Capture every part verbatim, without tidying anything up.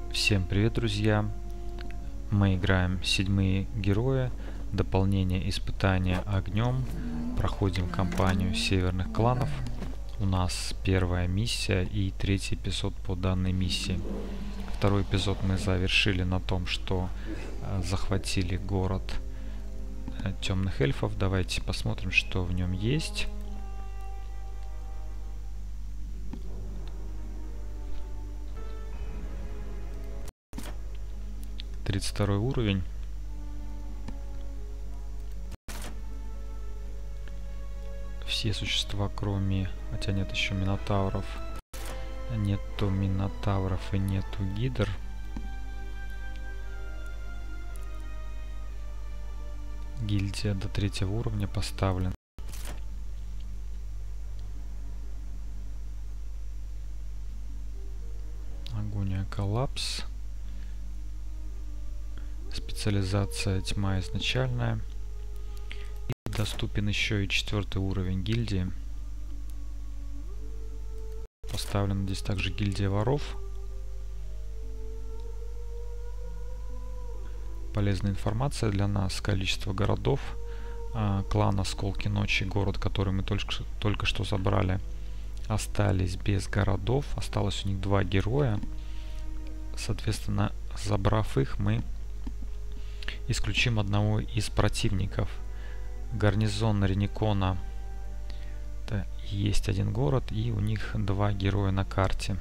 Всем привет, друзья! Мы играем седьмые герои, дополнение испытания огнем, проходим кампанию северных кланов. У нас первая миссия и третий эпизод по данной миссии. Второй эпизод мы завершили на том, что э, захватили город э, темных эльфов. Давайте посмотрим, что в нем есть. тридцать второй уровень. Все существа, кроме... Хотя нет еще минотавров. Нету минотавров и нету гидр. Гильдия до третьего уровня поставлена. Агония, коллапс. Специализация тьма изначальная. И доступен еще и четвертый уровень гильдии. Поставлена здесь также гильдия воров. Полезная информация для нас. Количество городов. А, клан Осколки Ночи, город, который мы только, только что забрали, остались без городов. Осталось у них два героя. Соответственно, забрав их, мы исключим одного из противников. Гарнизон Реникона. Это есть один город, и у них два героя на карте.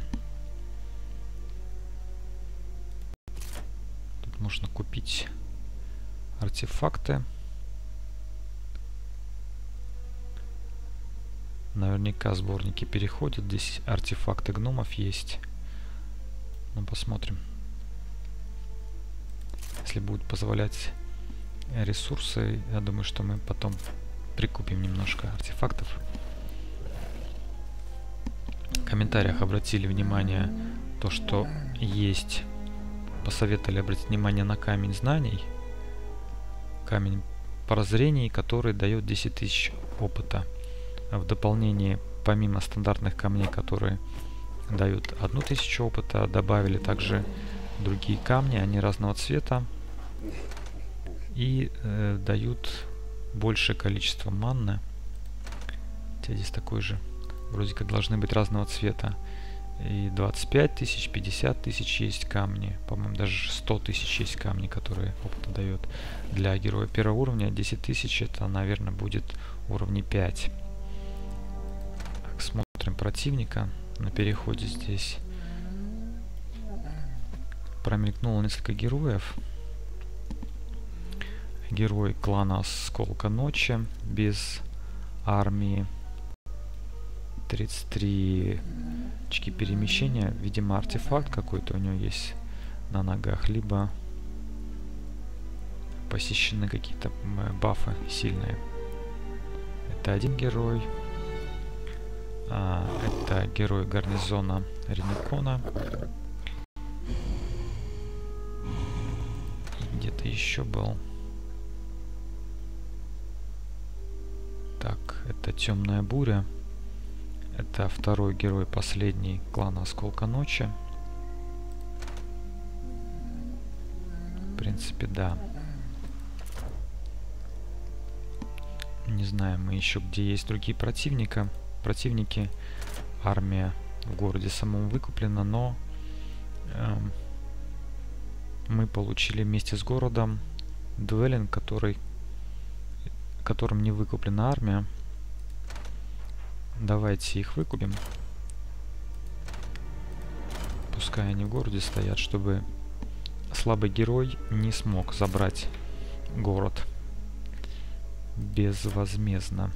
Тут можно купить артефакты. Наверняка сборники переходят. Здесь артефакты гномов есть. Ну, посмотрим. Если будут позволять ресурсы, я думаю, что мы потом прикупим немножко артефактов. В комментариях обратили внимание то, что есть, посоветовали обратить внимание на камень знаний, камень прозрений, который дает десять тысяч опыта. В дополнение, помимо стандартных камней, которые дают одну тысячу опыта, добавили также другие камни, они разного цвета и э, дают большее количество манны. Хотя здесь такой же, вроде как должны быть разного цвета. И двадцать пять тысяч, пятьдесят тысяч есть камни, по-моему даже сто тысяч есть камни, которые опыта дают. Для героя первого уровня десять тысяч это, наверное, будет уровня пять. Так, смотрим противника на переходе здесь. Промелькнуло несколько героев. Герой клана Осколка Ночи без армии. тридцать три очки перемещения. Видимо, артефакт какой-то у него есть на ногах. Либо посещены какие-то бафы сильные. Это один герой. А, это герой гарнизона Реникона. Где-то еще был. Так, это темная буря. Это второй герой, последний клана Осколка Ночи. В принципе, да. Не знаем мы еще, где есть другие противника. Противники. Армия в городе самом выкуплена, но эм, мы получили вместе с городом дуэлинг, который, которым не выкуплена армия. Давайте их выкупим. Пускай они в городе стоят, чтобы слабый герой не смог забрать город безвозмездно.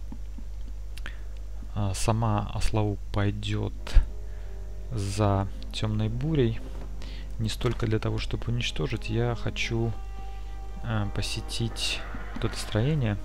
А сама Аслаук пойдет за темной бурей. Не столько для того, чтобы уничтожить. Я хочу э, посетить вот это строение.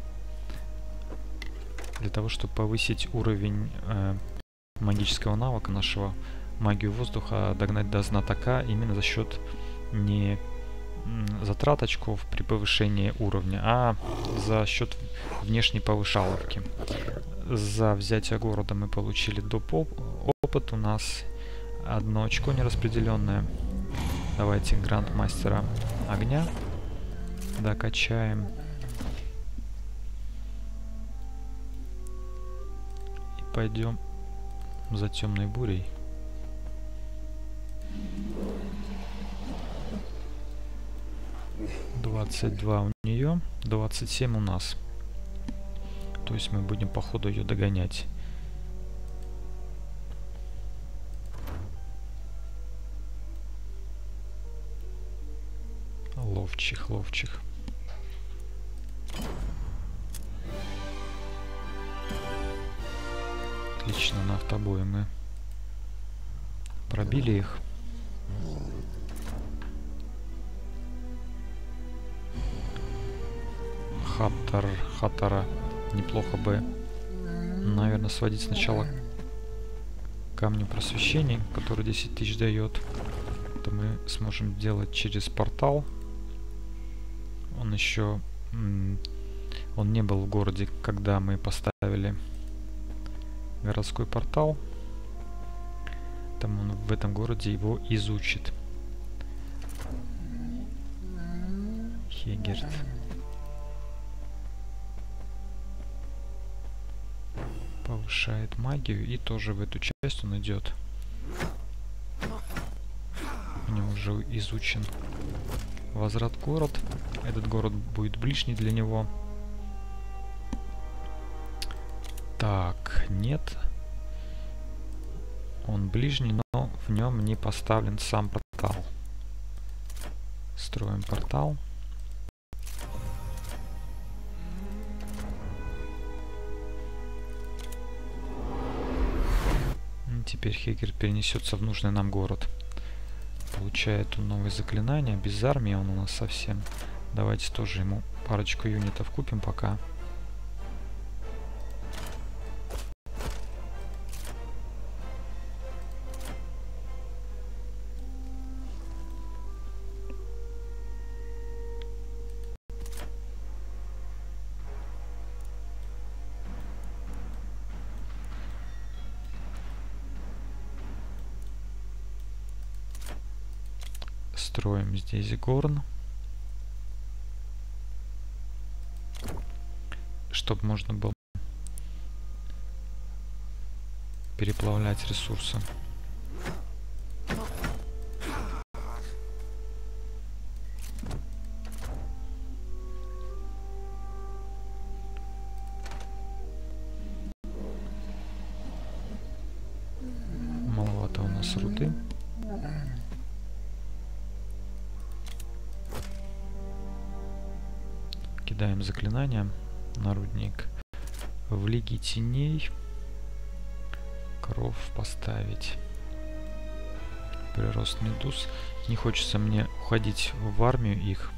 Для того, чтобы повысить уровень э, магического навыка нашего, магию воздуха, догнать до знатока именно за счет не затрат очков при повышении уровня, а за счет внешней повышаловки. За взятие города мы получили доп. Опыт. У нас одно очко нераспределенное. Давайте грандмастера огня докачаем. И пойдем за темной бурей. двадцать два у нее, двадцать семь у нас. То есть мы будем по ходу ее догонять. Ловчих, ловчих. Отлично, на автобое мы пробили их. Хаттер, Хаттера неплохо бы, наверное, сводить сначала камню просвещения, который десять тысяч дает. Это мы сможем делать через портал. Он еще... Он не был в городе, когда мы поставили городской портал. Там он в этом городе его изучит. Хегерт. Повышает магию, и тоже в эту часть он идет. У него уже изучен возврат в город. Этот город будет ближний для него. Так, нет. Он ближний, но в нем не поставлен сам портал. Строим портал. Теперь Хегер перенесется в нужный нам город. Получает он новые заклинания. Без армии он у нас совсем. Давайте тоже ему парочку юнитов купим пока. Строим здесь горн, чтобы можно было переплавлять ресурсы. Маловато у нас руды. Кидаем заклинания на рудник. В Лиге Теней кров поставить. Прирост медуз. Не хочется мне уходить в армию их.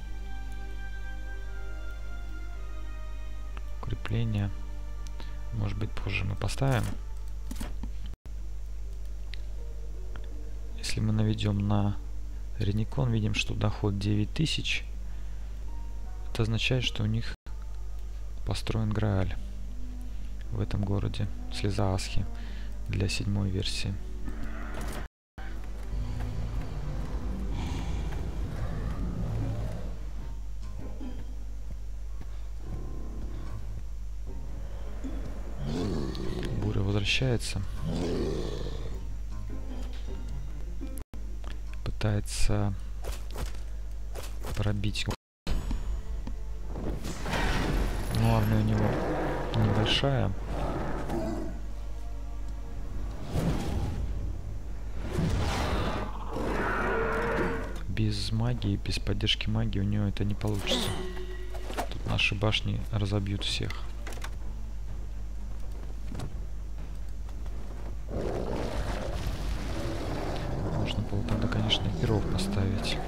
Укрепление. Может быть, позже мы поставим. Если мы наведем на Реникон, видим, что доход девять тысяч. Это означает, что у них построен Грааль в этом городе. Слеза Асхи для седьмой версии. Буря возвращается. Пытается пробить. Но армия у него небольшая. Без магии, без поддержки магии у него это не получится. Тут наши башни разобьют всех. Можно было тогда, конечно, героев поставить.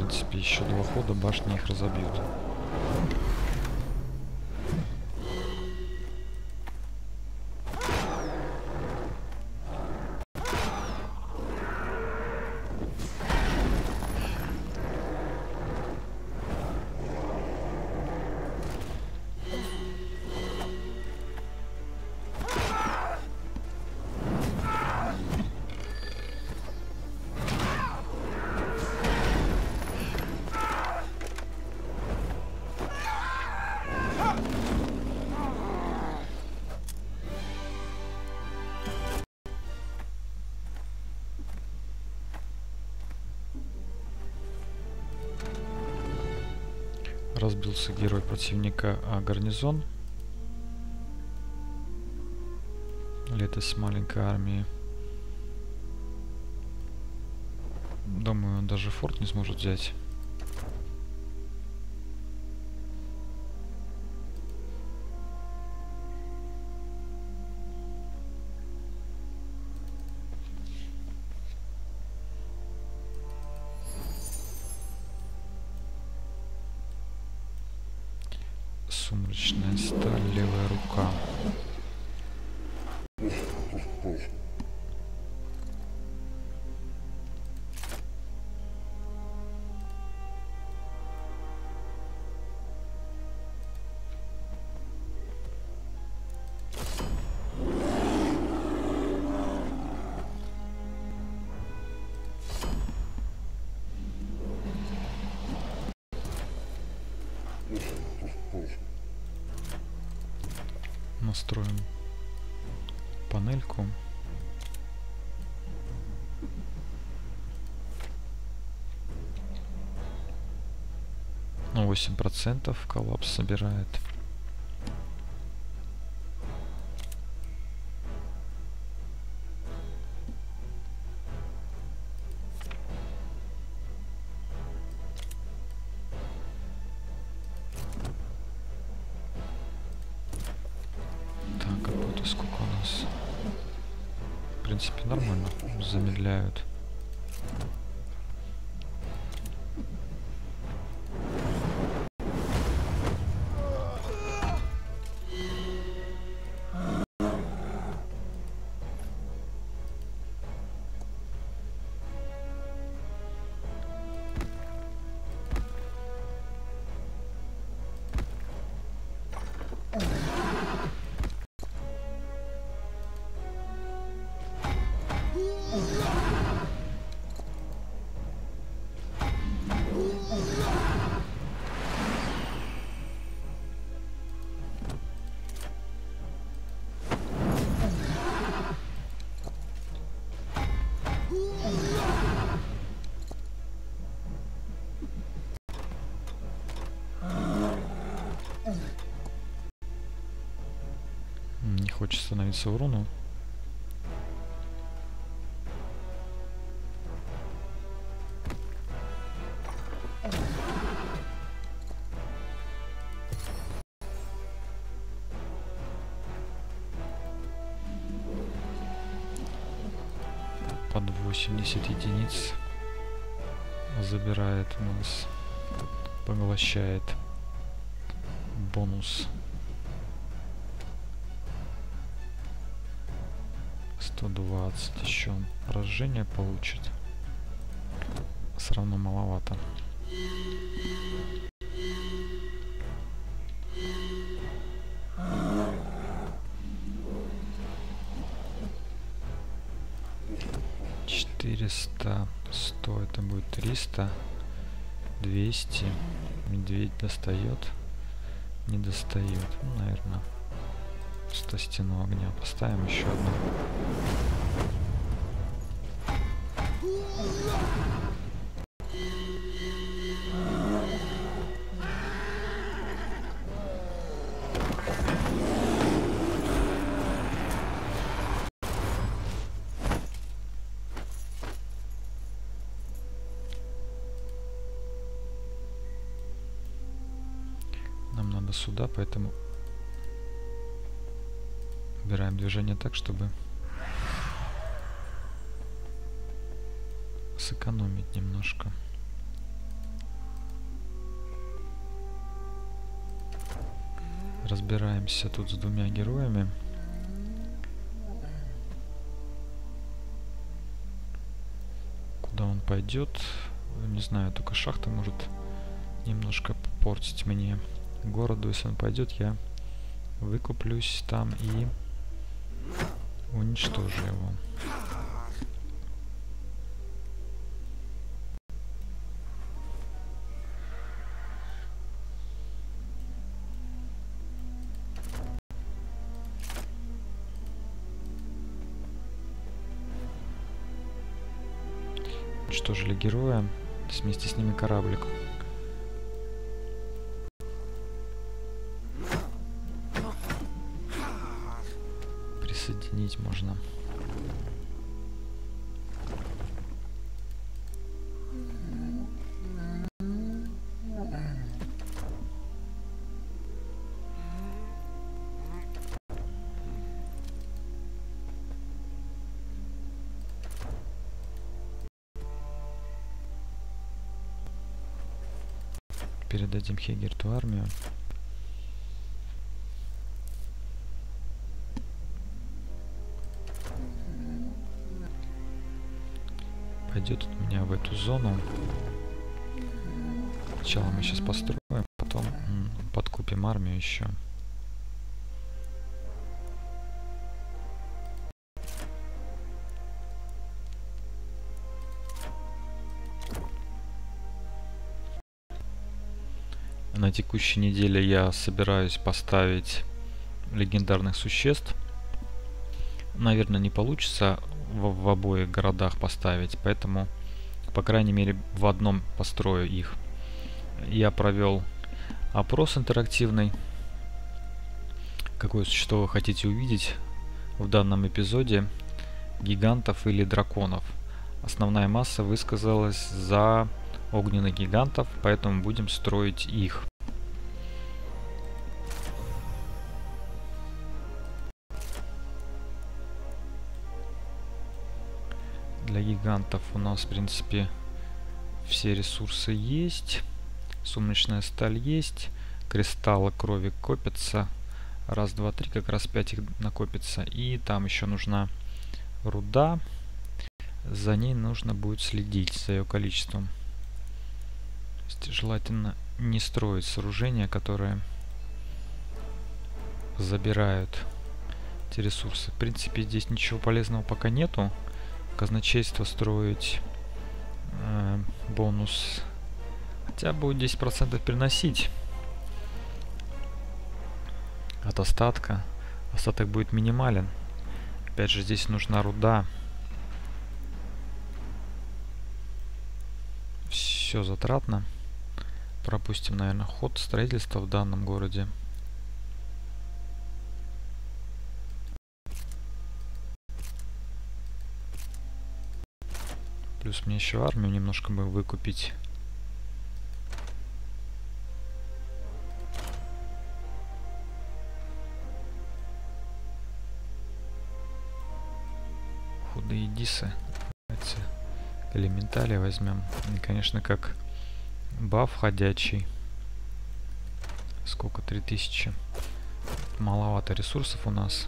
принципе, еще два хода башни их разобьют. Разбился герой противника, а гарнизон. Летос маленькой армии. Думаю, он даже форт не сможет взять. Сумрачная сталь, левая рука. Настроим панельку. На восемь процентов коллапс собирает. Сколько у нас? В принципе, нормально. Замедляют. Не хочет становиться в руну. Под восемьдесят единиц забирает у нас, поглощает бонус. сто двадцать еще поражение получит. Все равно маловато. четыреста, сто, это будет триста, двести. Медведь достает, не достает. Ну, наверное, сто стену огня поставим еще одну. Нам надо сюда, поэтому убираем движение так, чтобы сэкономить немножко. Разбираемся тут с двумя героями. Куда он пойдет? Не знаю, только шахта может немножко портить мне городу. Если он пойдет, я выкуплюсь там и уничтожу его. Уничтожили героя, вместе с ними кораблик. Присоединить можно. Передадим Хегерту армию. Пойдет у меня в эту зону. Сначала мы сейчас построим, потом подкупим армию еще. На текущей неделе я собираюсь поставить легендарных существ. Наверное, не получится в, в обоих городах поставить, поэтому, по крайней мере, в одном построю их. Я провел опрос интерактивный. Какое существо вы хотите увидеть в данном эпизоде? Гигантов или драконов? Основная масса высказалась за огненных гигантов, поэтому будем строить их. Для гигантов у нас, в принципе, все ресурсы есть. Сумрачная сталь есть. Кристаллы крови копятся. Раз, два, три, как раз пять их накопится. И там еще нужна руда. За ней нужно будет следить, за ее количеством. Желательно не строить сооружения, которые забирают эти ресурсы. В принципе, здесь ничего полезного пока нету. Казначейство строить, э, бонус хотя будет десять процентов приносить от остатка. Остаток будет минимален. Опять же, здесь нужна руда. Все затратно. Пропустим, наверное, ход строительства в данном городе. Плюс мне еще армию немножко бы выкупить. Худые дисы. Давайте элементали возьмем. И, конечно, как баф ходячий. Сколько? три тысячи. Маловато ресурсов у нас.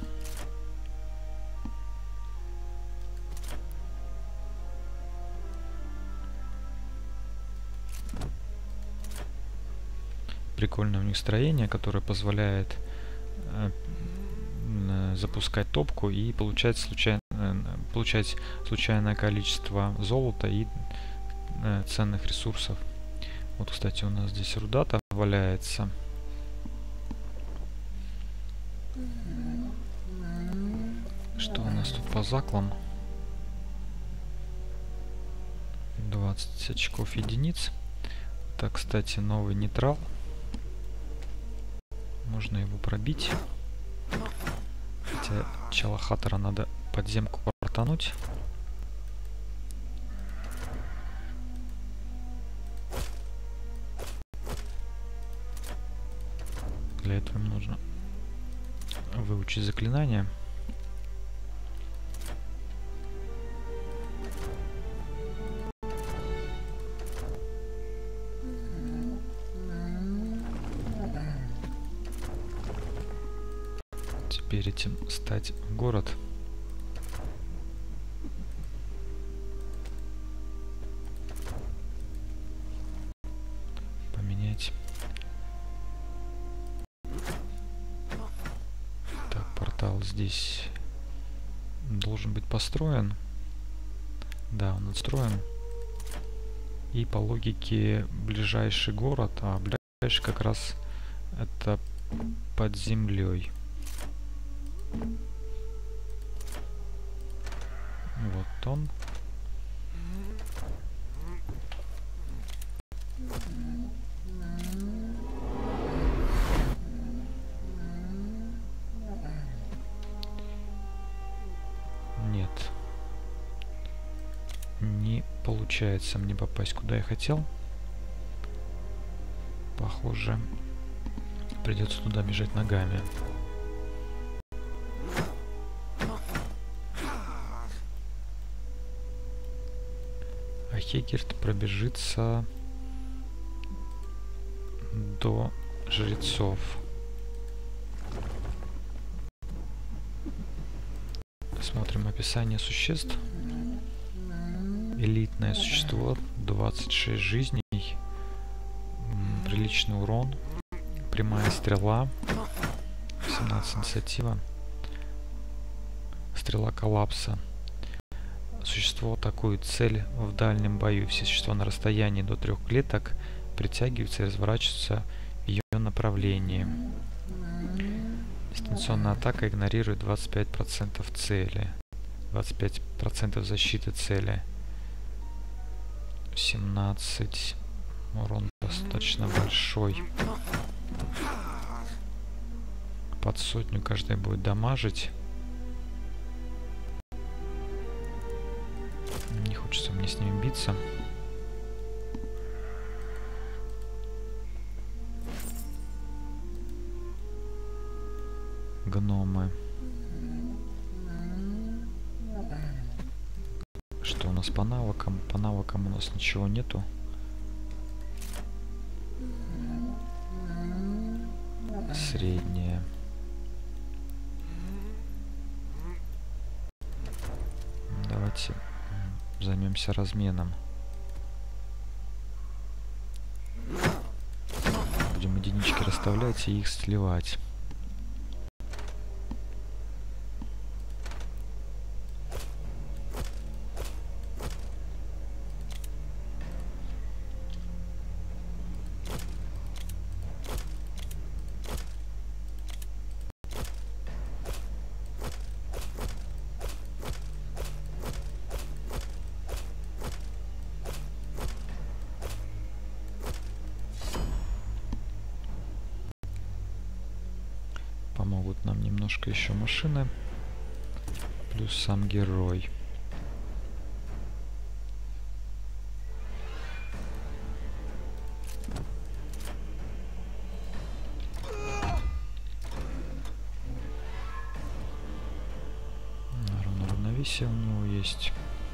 Прикольное у них строение, которое позволяет э, э, запускать топку и получать, случай, э, получать случайное количество золота и э, ценных ресурсов. Вот, кстати, у нас здесь руда-то валяется. Что у нас тут по заклам? двадцать очков единиц. Так, кстати, новый нейтрал. Можно его пробить. Хотя Чалахатора надо подземку портануть. Для этого нужно выучить заклинание. теперь этим стать в город. Поменять. Так, портал здесь должен быть построен. Да, он отстроен. И по логике ближайший город, а ближайший как раз это под землей. Вот он. Нет. Не получается мне попасть куда я хотел. Похоже, придется туда бежать ногами. А Хегерт пробежится до жрецов. Смотрим описание существ. Элитное существо, двадцать шесть жизней, приличный урон, прямая стрела, семнадцать инициатива, стрела коллапса. Существо атакует цель в дальнем бою. Все существа на расстоянии до трех клеток притягиваются и разворачиваются в ее направлении. Дистанционная атака игнорирует двадцать пять процентов цели, двадцать пять процентов защиты цели. семнадцать. Урон достаточно большой. Под сотню каждый будет дамажить. Не хочется мне с ними биться. Гномы. Что у нас по навыкам? По навыкам у нас ничего нету. Среднее. Давайте займемся разменом. Будем единички расставлять и их сливать. Помогут нам немножко еще машины, плюс сам герой. Наверное, равновесие у него есть.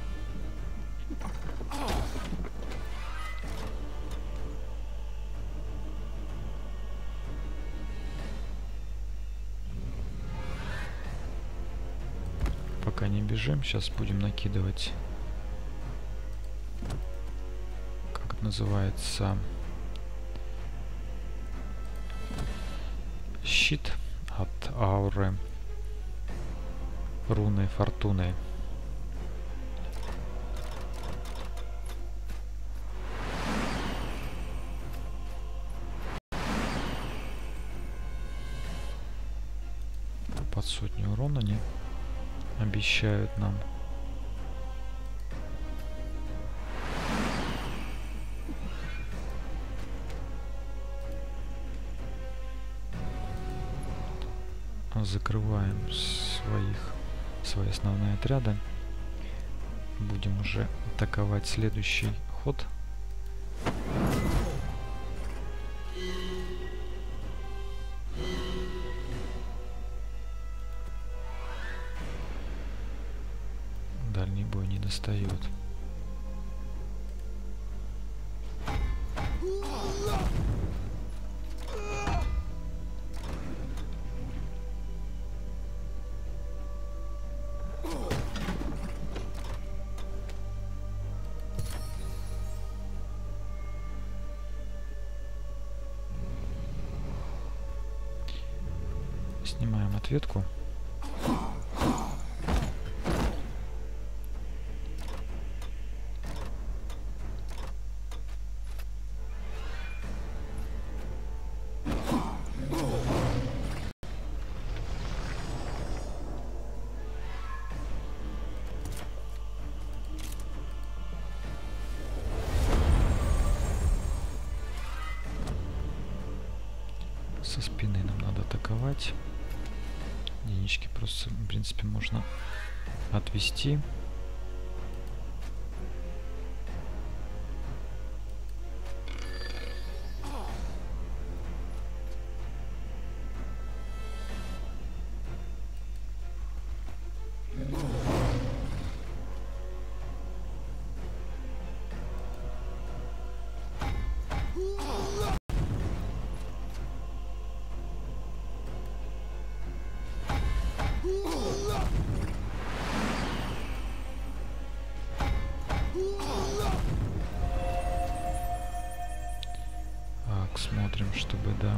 Пока не бежим, сейчас будем накидывать, как это называется, щит от ауры руны фортуны. Под сотню урона они обещают нам. Закрываем своих, свои основные отряды. Будем уже атаковать следующий ход. Дальний бой не достает. Снимаем ответку. Со спины нам надо атаковать. Единички просто, в принципе, можно отвести. Так, смотрим, чтобы, да,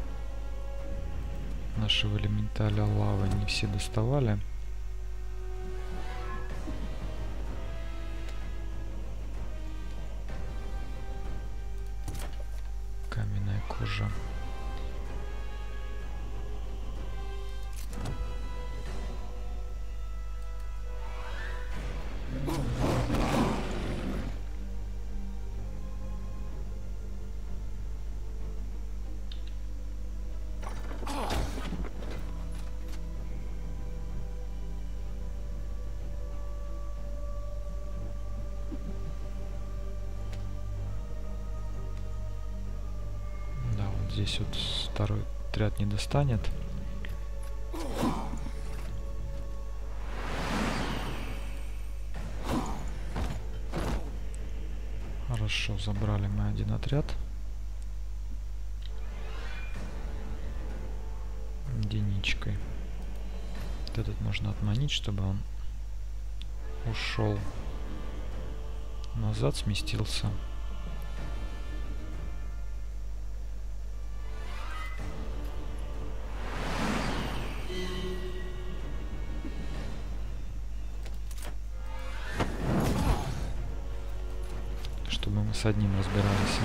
нашего элементаля лавы не все доставали. Каменная кожа. Здесь вот второй отряд не достанет. Хорошо, забрали мы один отряд. Единичкой. Вот этот можно отманить, чтобы он ушел назад, сместился. Чтобы мы с одним разбирались.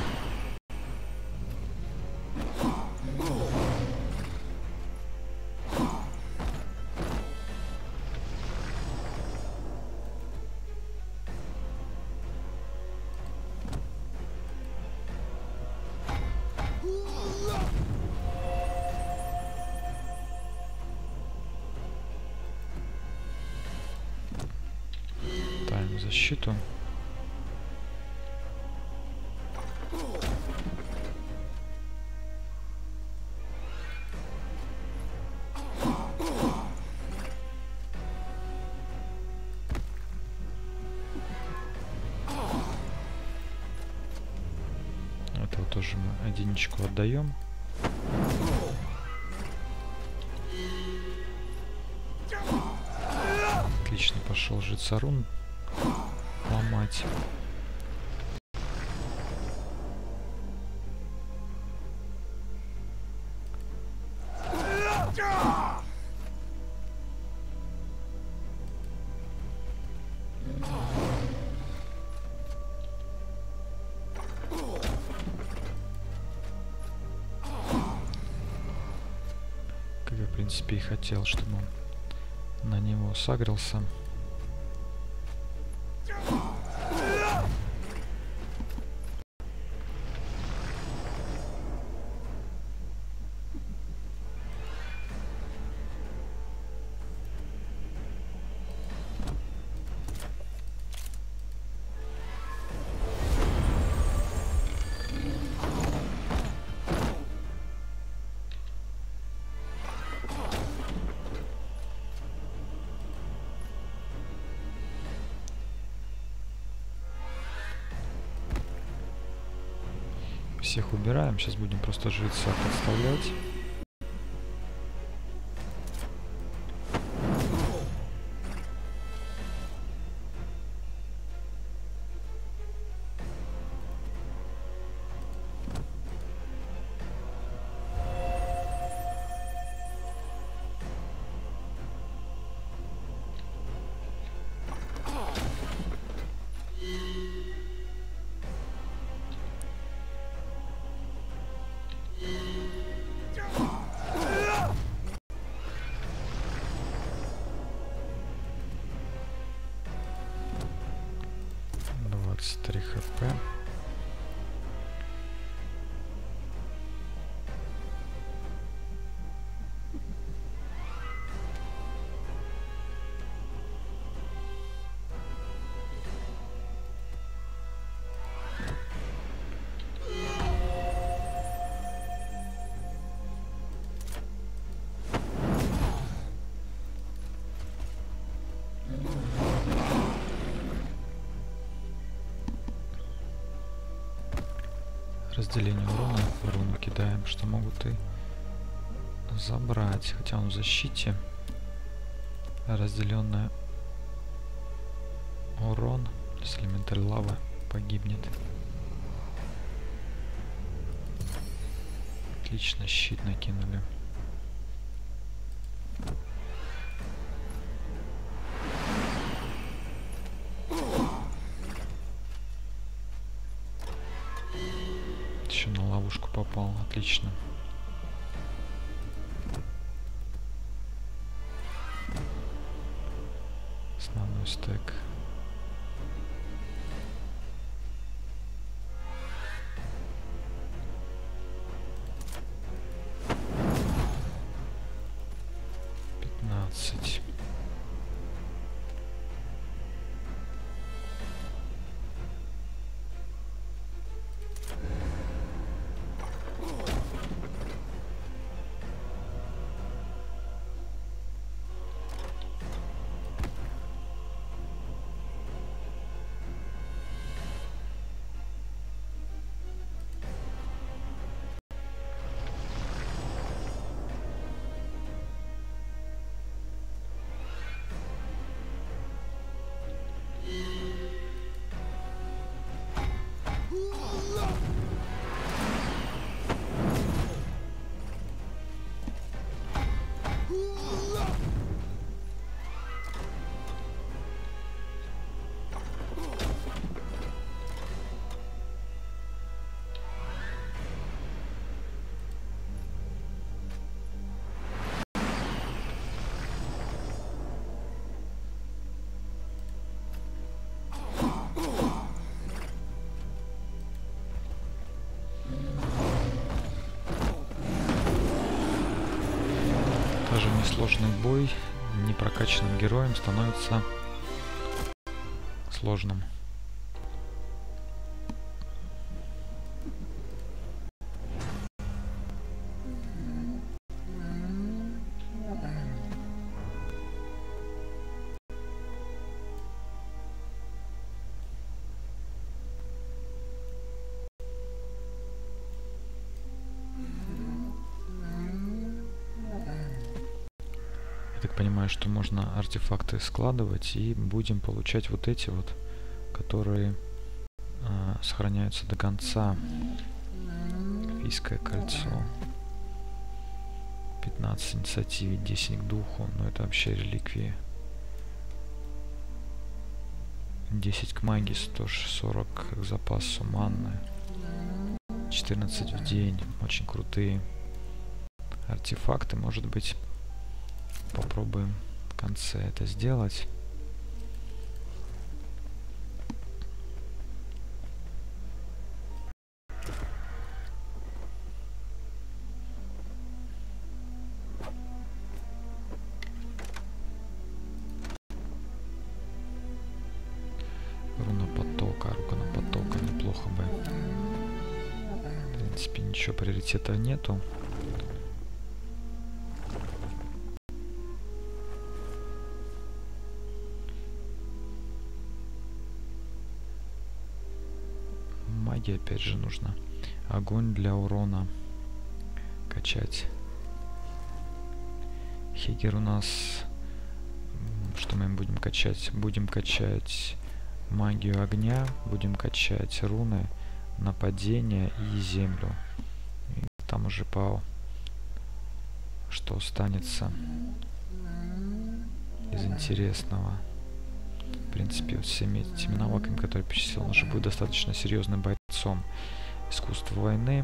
Ставим защиту. Этого тоже мы единичку отдаем. Отлично, пошел жрецарун ломать. Как я, в принципе, и хотел, чтобы он на него сагрился. Всех убираем. Сейчас будем просто жреца подставлять. тридцать три хп. Разделение урона, руну кидаем, что могут и забрать, хотя он в защите. Разделенный урон, если элементаль лавы погибнет. Отлично, щит накинули. Еще на ловушку попал, отлично. Основной стек. пятнадцать. Даже несложный бой непрокачанным героем становится сложным. Я так понимаю, что можно артефакты складывать и будем получать вот эти вот, которые э, сохраняются до конца. Фийское кольцо. пятнадцать инициативе, десять к духу, но это вообще реликвии. десять к магии, сто сорок к запасу манны. четырнадцать в день, очень крутые артефакты, может быть. Попробуем в конце это сделать. Руна потока, руна потока, неплохо бы. В принципе, ничего приоритета нету. Магия опять же нужно. Огонь для урона качать. Хигер у нас... Что мы будем качать? Будем качать магию огня, будем качать руны, нападение и землю. И там уже по... Что останется из интересного. В принципе, вот всеми этими навыками, которые перечислил, он уже будет достаточно серьезным бойцом. Искусство войны.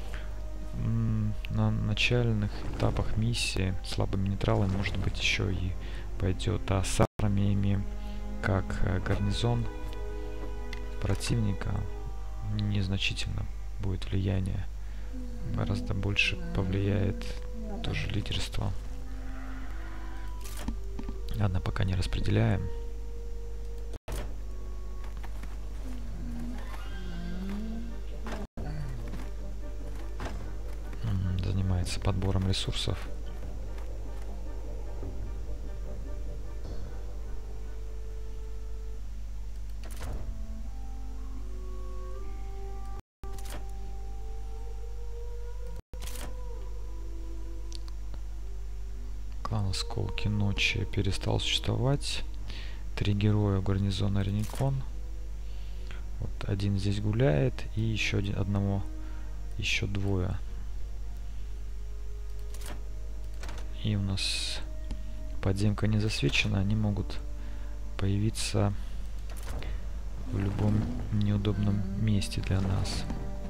На начальных этапах миссии слабыми нейтралами, может быть, еще и пойдет. А с армиями, как гарнизон, противника незначительно будет влияние. Гораздо больше повлияет тоже лидерство. Ладно, пока не распределяем. Занимается подбором ресурсов. Клан Осколки Ночи перестал существовать. Три героя гарнизона Реникон. Вот один здесь гуляет, и еще один, одного, еще двое. И у нас подземка не засвечена, они могут появиться в любом неудобном месте для нас.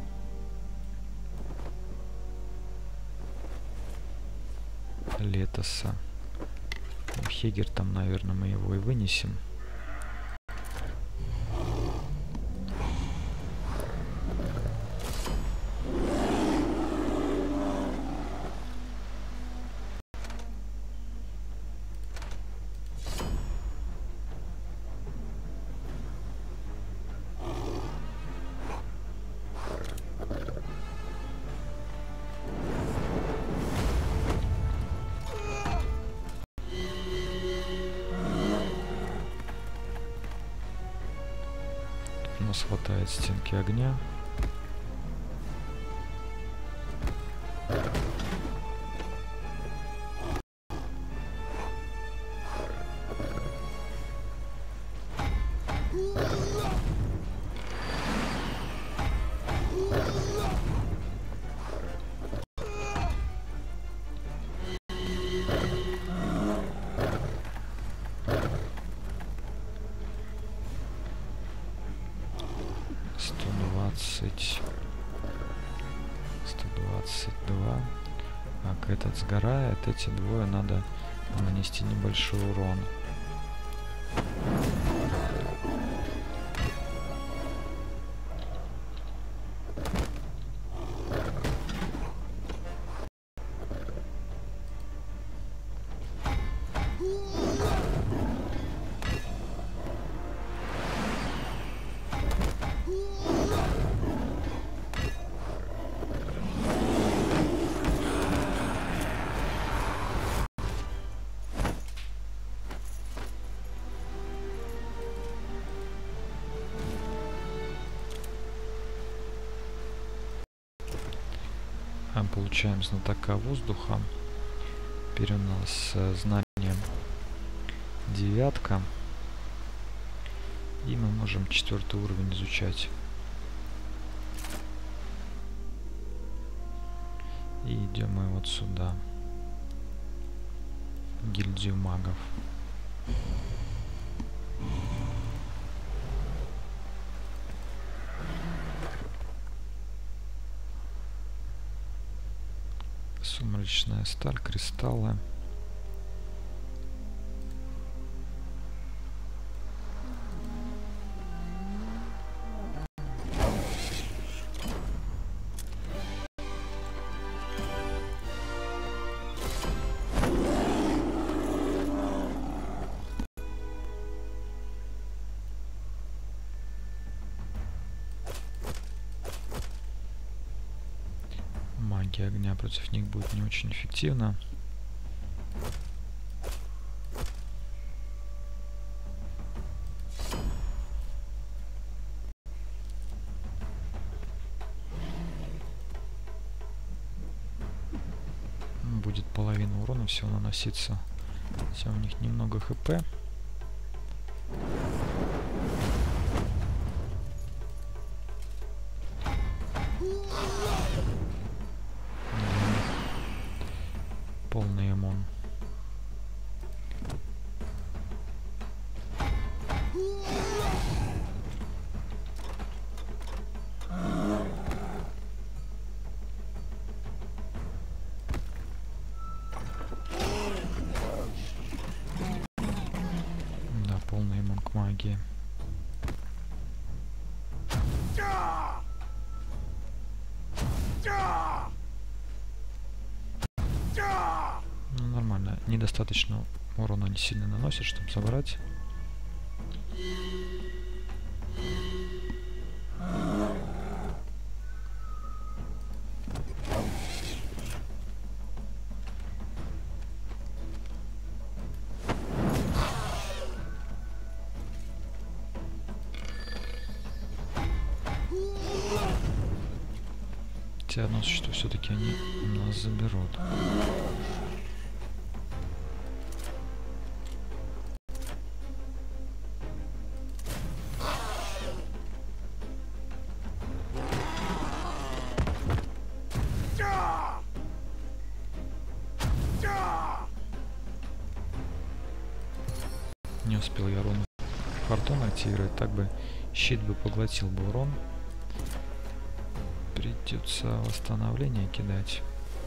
Летоса. Ну, Хегер там, наверное, мы его и вынесем. У нас хватает стенки огня. сто двадцать два. Так, этот сгорает. Эти двое надо нанести небольшой урон. Получаем знатока воздуха. Теперь у нас э, знание девятка. И мы можем четвертый уровень изучать. И идем мы вот сюда. Гильдию магов. Сумрачная сталь, кристаллы. Магия огня против них будет не очень эффективна. Будет половина урона всего наноситься. Хотя у них немного хп. Полный эмон. Да, полный эмон к магии. недостаточно урона не сильно наносит, чтобы забрать. Одно существо все-таки они нас заберут. Не успел я руну фортуны активировать, так бы щит бы поглотил бы урон. Придется восстановление кидать.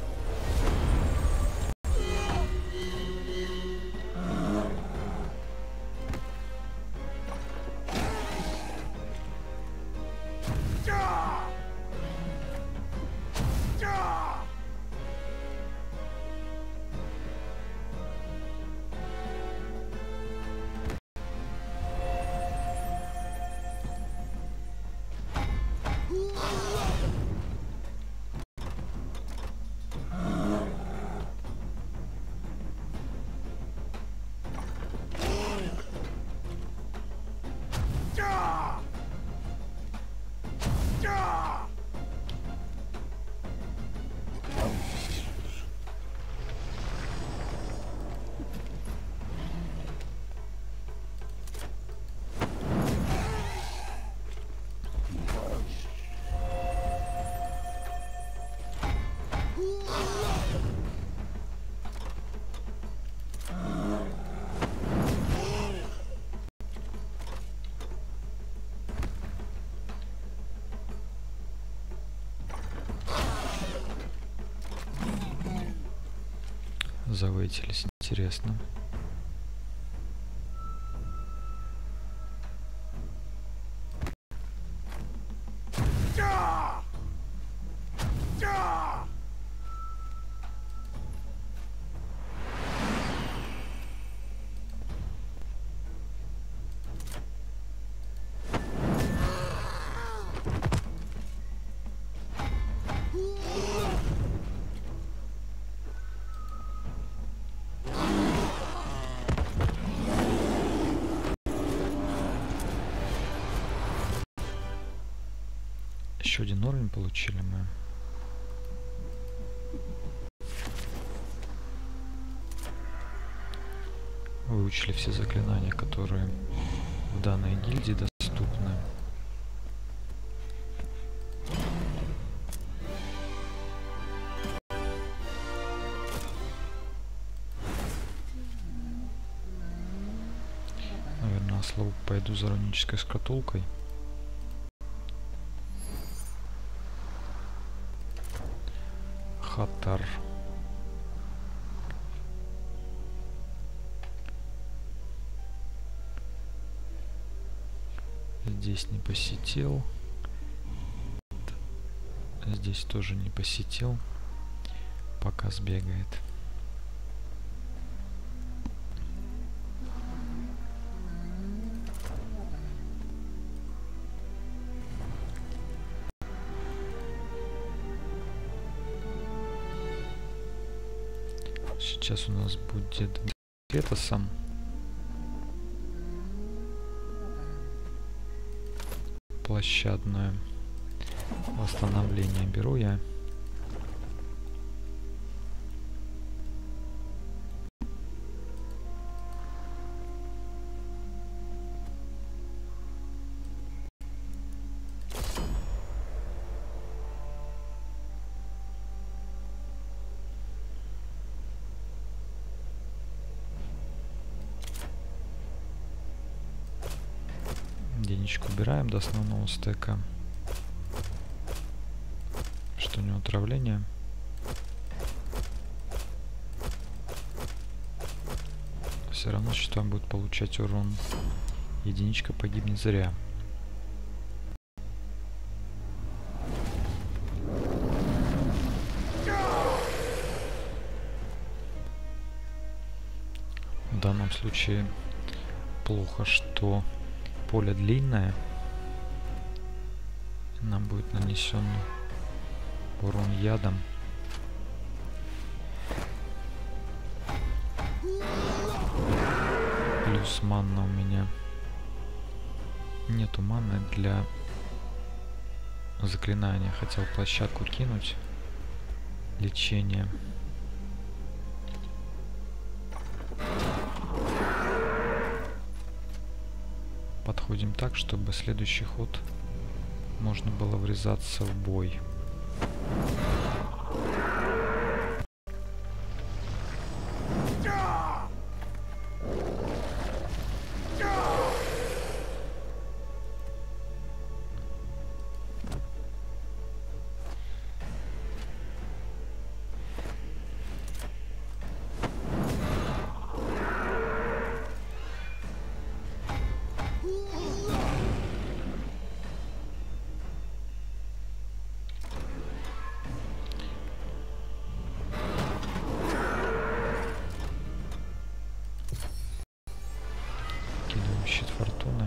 Завейтились, интересно. Еще один уровень получили мы. Выучили все заклинания, которые в данной гильдии доступны. Наверное, на слово пойду за рунической шкатулкой. Хатар. Здесь не посетил. Здесь тоже не посетил. Пока сбегает. Сейчас у нас будет Кетосом. Площадное восстановление беру я. Денежку убираем до основного стека. Что у него отравление. Все равно существа будут получать урон. Единичка погибнет зря. данном случае плохо, что поле длинное. Нам будет нанесен урон ядом. Плюс манна у меня. Нету маны для заклинания. Хотел площадку кинуть. Лечение. Подходим так, чтобы следующий ход можно было врезаться в бой. Щит фортуны.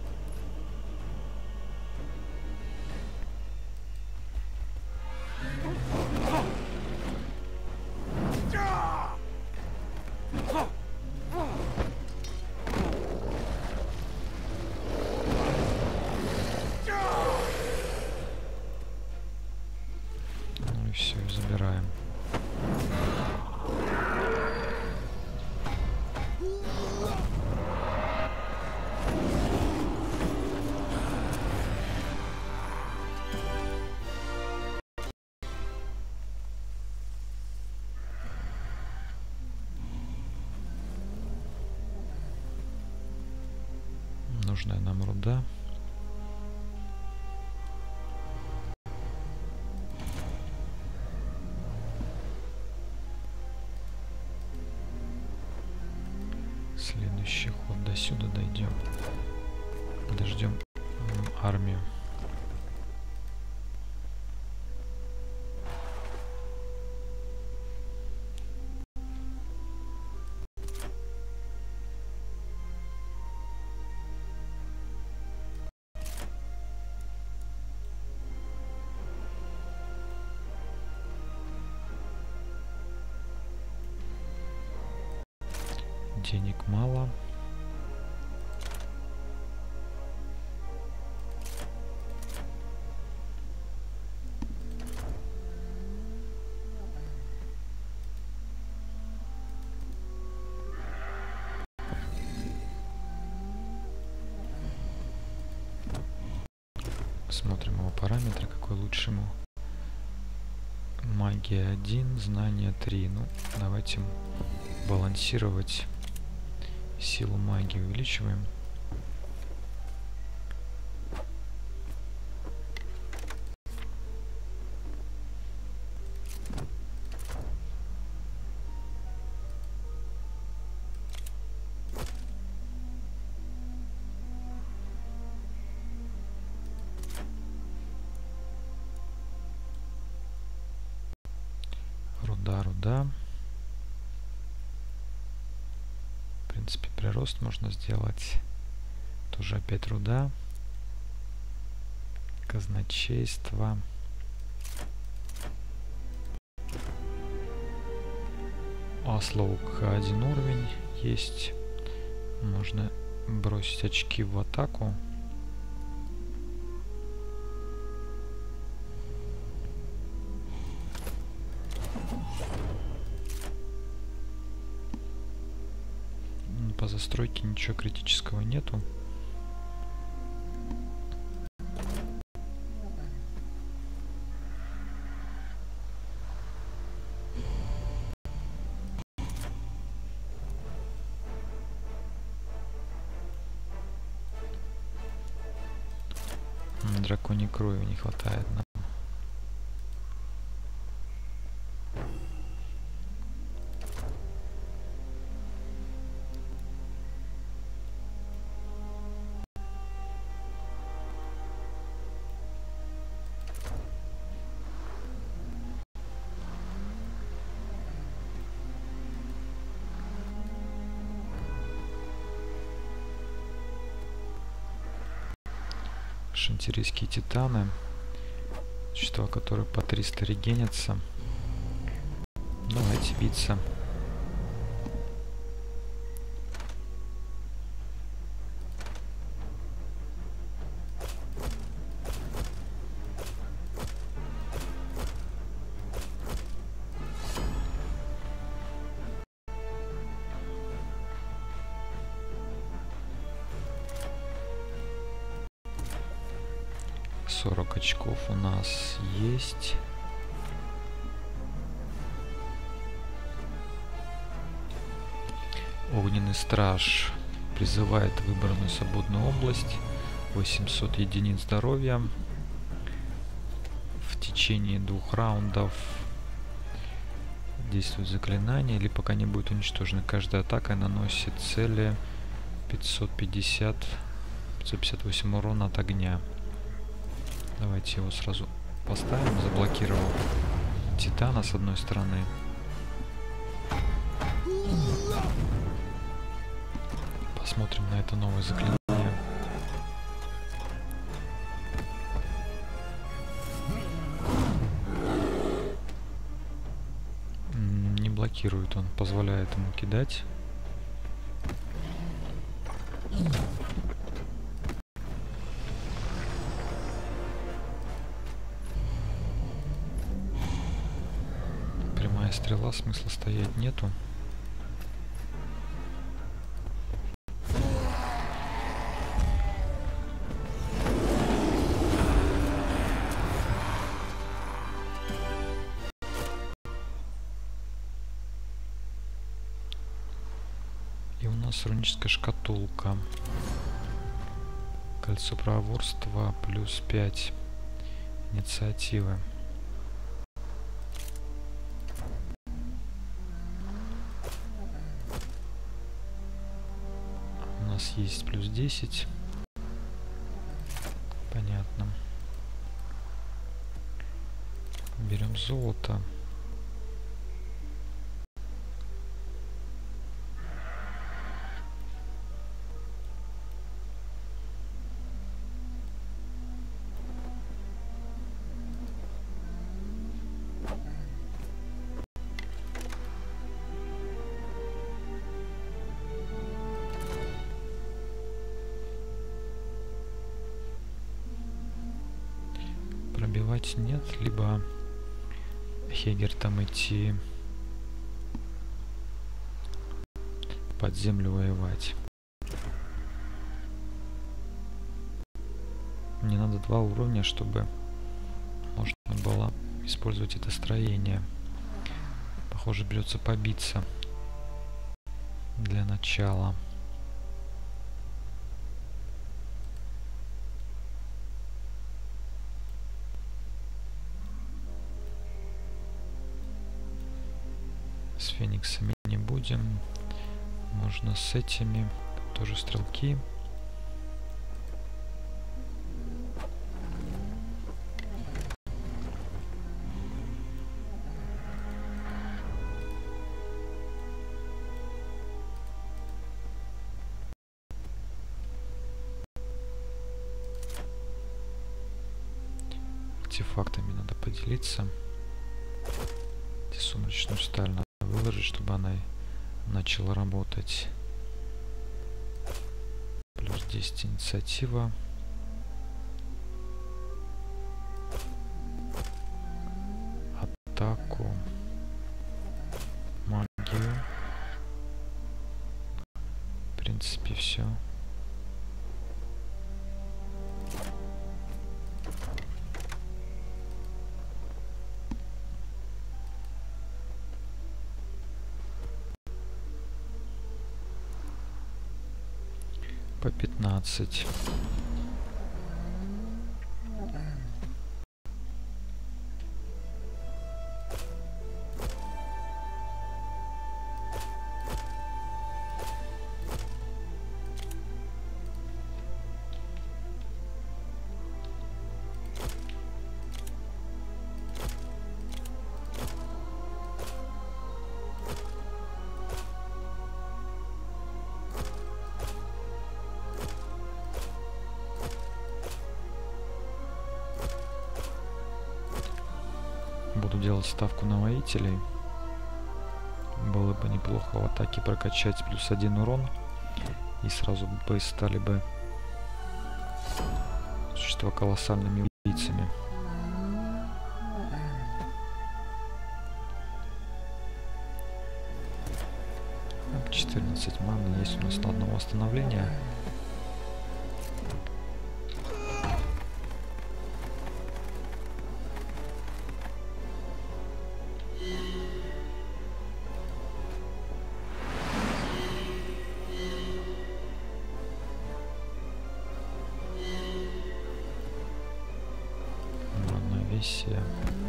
Ну и все, забираем. Нужная нам руда. Следующий ход до сюда дойдем. Подождем армию. Денег мало. Смотрим его параметры, какой лучше ему. Магия один, знание три. Ну, давайте балансировать. Силу магии увеличиваем. Руда, руда. В принципе, прирост можно сделать. Тоже опять руда. Казначейство. Аслоук один уровень есть. Можно бросить очки в атаку. По застройке ничего критического нету. Драконьей крови не хватает нам. шантирийские титаны. Существа, которые по триста регенятся. Давайте биться. сорок очков у нас есть. Огненный страж призывает выбранную свободную область. восемьсот единиц здоровья. В течение двух раундов действует заклинание, или пока не будет уничтожена. Каждая атака наносит цели пятьсот пятьдесят пятьсот пятьдесят восемь урона от огня. Давайте его сразу поставим. Заблокировал Титана с одной стороны. Посмотрим на это новое заклинание. Не блокирует он, позволяет ему кидать. Прямая стрела, смысла стоять нету. И у нас руническая шкатулка. Кольцо проворства плюс пять инициативы. У нас есть плюс десять. Понятно. Берем золото. Пробивать нет, либо Хегер там идти под землю воевать. Мне надо два уровня, чтобы можно было использовать это строение. Похоже, придется побиться для начала. С фениксами не будем. Можно с этими. Тоже стрелки. Артефактами надо поделиться. Сумрачную сталь надо выложить, чтобы она начала работать. Плюс десять инициатива. Атаку. Магию. В принципе, все. По пятнадцать. буду делать ставку на воителей. Было бы неплохо в атаке прокачать плюс один урон. И сразу бы стали бы существа колоссальными убийцами. четырнадцать маны есть у нас на одно восстановление. Равновесие.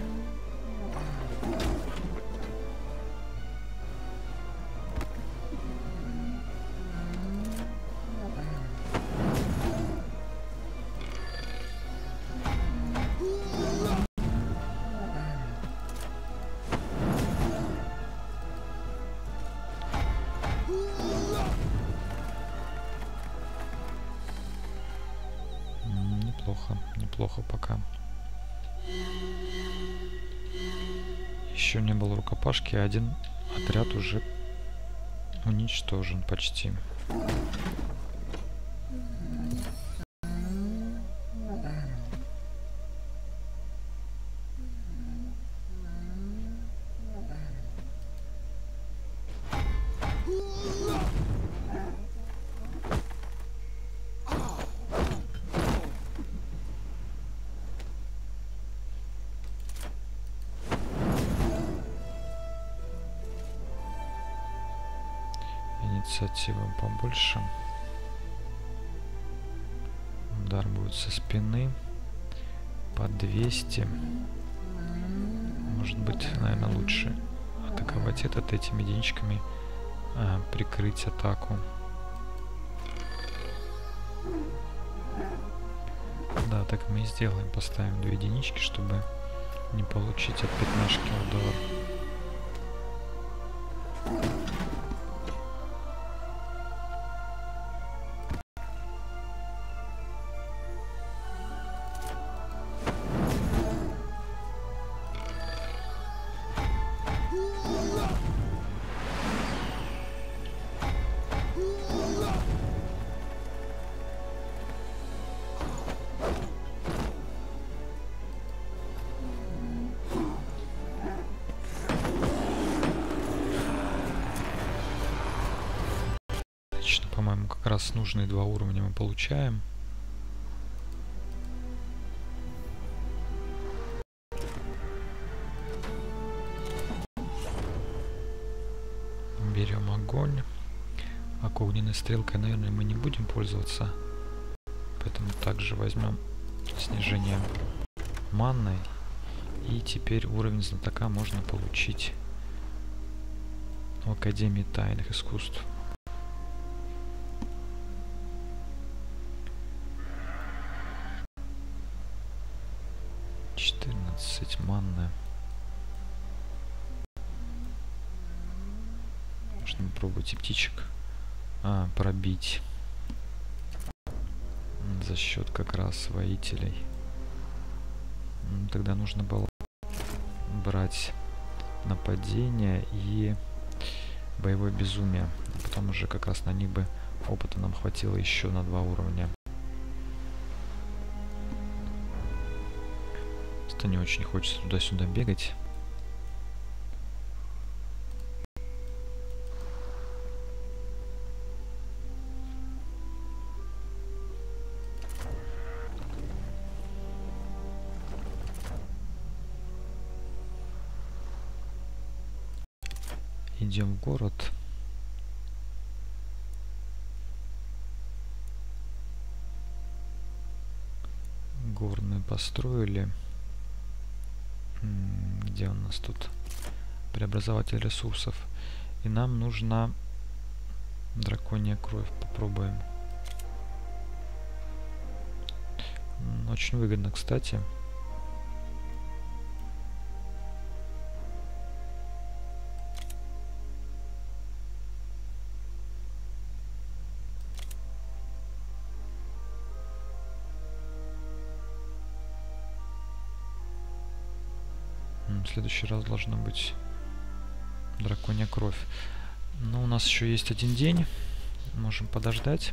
Неплохо, неплохо пока. Еще не было рукопашки, один отряд уже уничтожен почти. Инициатива побольше. Удар будет со спины. По двести. Может быть, наверное, лучше атаковать этот этими единичками, а, прикрыть атаку. Да, так мы и сделаем. Поставим две единички, чтобы не получить от пятнашки удар. По-моему, как раз нужные два уровня мы получаем. Берем огонь. А огненной стрелкой, наверное, мы не будем пользоваться. Поэтому также возьмем снижение маны. И теперь уровень знатока можно получить в Академии тайных искусств. четырнадцать манны. Можно попробовать и птичек а, пробить за счет как раз воителей. Тогда нужно было брать нападение и боевое безумие. А потом уже как раз на них бы опыта нам хватило еще на два уровня. Что не очень хочется туда-сюда бегать. Идем в город. Горные построили. Где у нас тут преобразователь ресурсов? И нам нужна драконья кровь. Попробуем. Очень выгодно, кстати. В следующий раз должна быть драконья кровь. Но у нас еще есть один день. Можем подождать.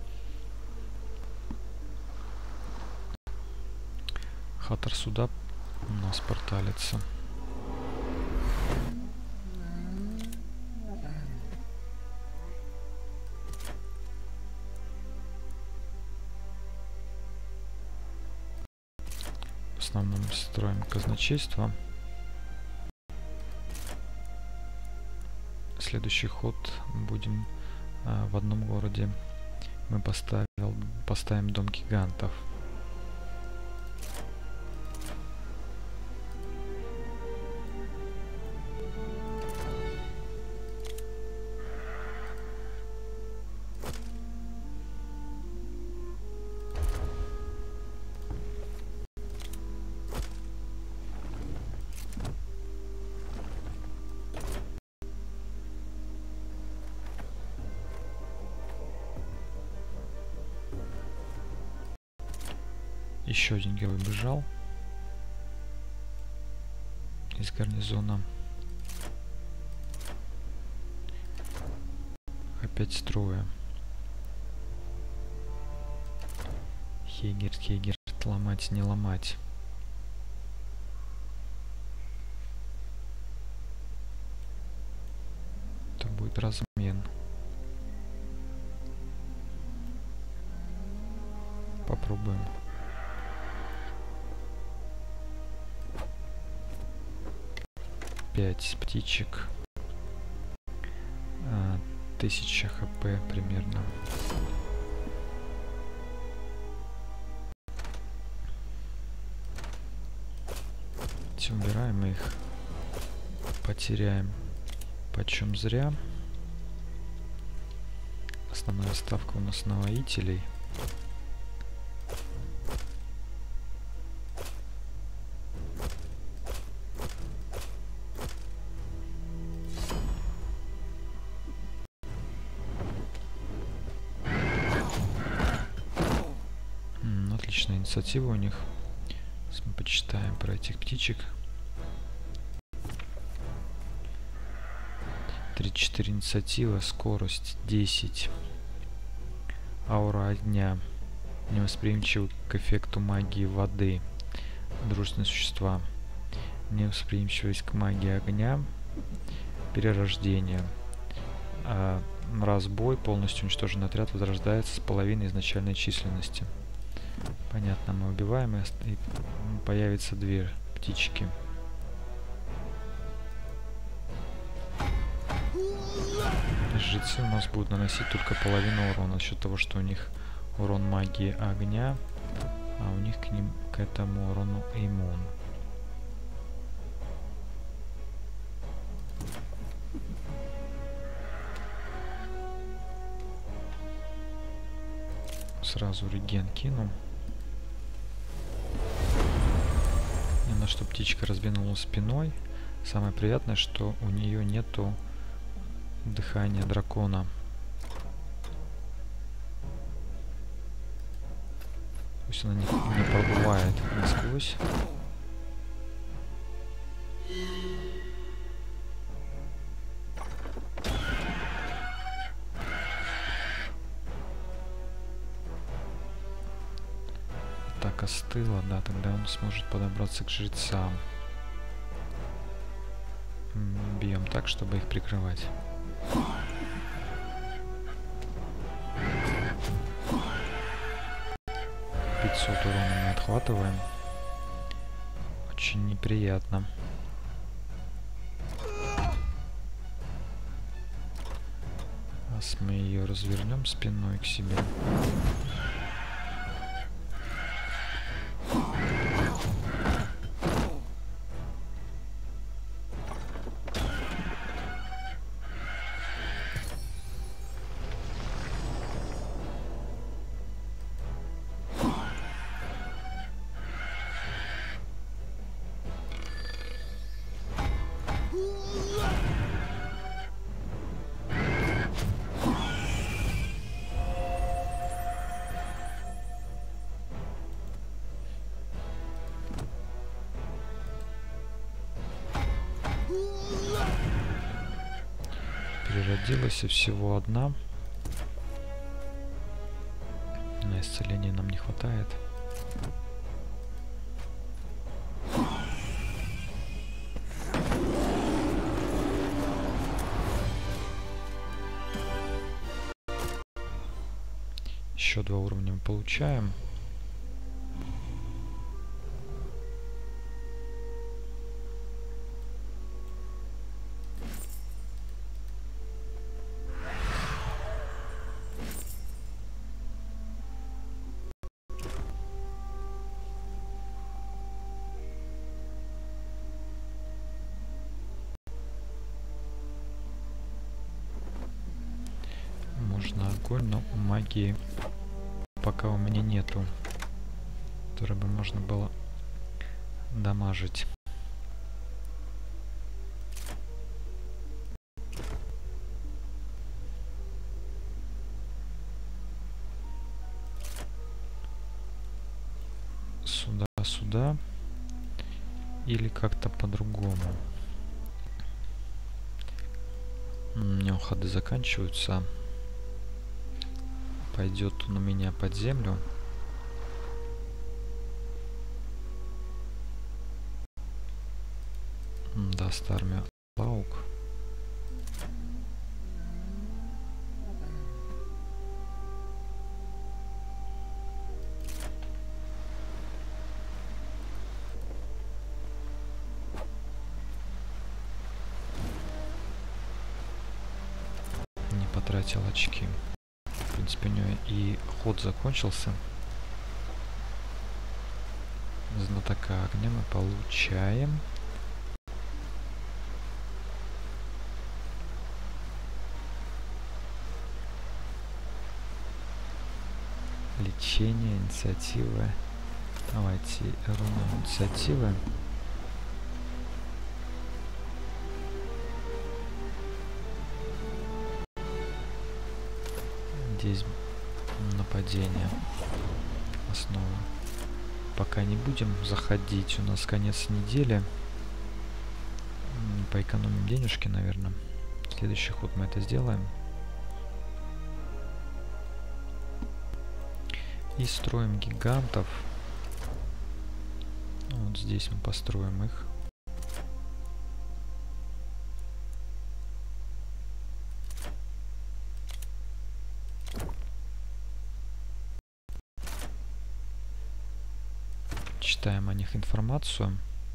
Хатор сюда у нас порталится. В основном строим казначейство. Следующий ход будем а, в одном городе. Мы поставил, поставим дом гигантов. Еще один герой бежал из гарнизона. Опять строя. Хейгерт, Хейгерт, ломать, не ломать. Это будет размен. Попробуем. пять птичек. Тысяча хп примерно. Все, убираем их. Потеряем почем зря. Основная ставка у нас на воителей. Отличная инициатива у них. Сейчас мы почитаем про этих птичек. тридцать четыре инициатива, скорость десять. Аура огня. Невосприимчивы к эффекту магии воды. Дружественные существа. Невосприимчивость к магии огня. Перерождение. А разбой. Полностью уничтоженный отряд возрождается с половиной изначальной численности. Понятно, мы убиваем, и появится две птички. Жрецы у нас будут наносить только половину урона, за счет того, что у них урон магии огня, а у них к ним к этому урону иммун. Сразу реген кину. На что птичка раздвинула спиной. Самое приятное, что у нее нету дыхания дракона. То есть она не, не пробывает насквозь. Так остыло, да, тогда он сможет подобраться к жрецам. Бьем так, чтобы их прикрывать. пятьсот урона мы отхватываем. Очень неприятно. Сейчас мы ее развернем спиной к себе. переродилась, и всего одна. На исцеление нам не хватает. Еще два уровня мы получаем. Можно огонь, но магии пока у меня нету, которой бы можно было дамажить. Сюда, сюда. Или как-то по-другому. У меня ходы заканчиваются. Пойдет он у меня под землю. Даст армию паук. Не потратил очки. В принципе, у него и ход закончился. Знатока огня мы получаем. Лечение, инициатива. Давайте руну инициативы. Здесь нападение. Основа. Пока не будем заходить. У нас конец недели. Поэкономим денежки, наверное. Следующий ход мы это сделаем. И строим гигантов. Вот здесь мы построим их. Читаем о них информацию.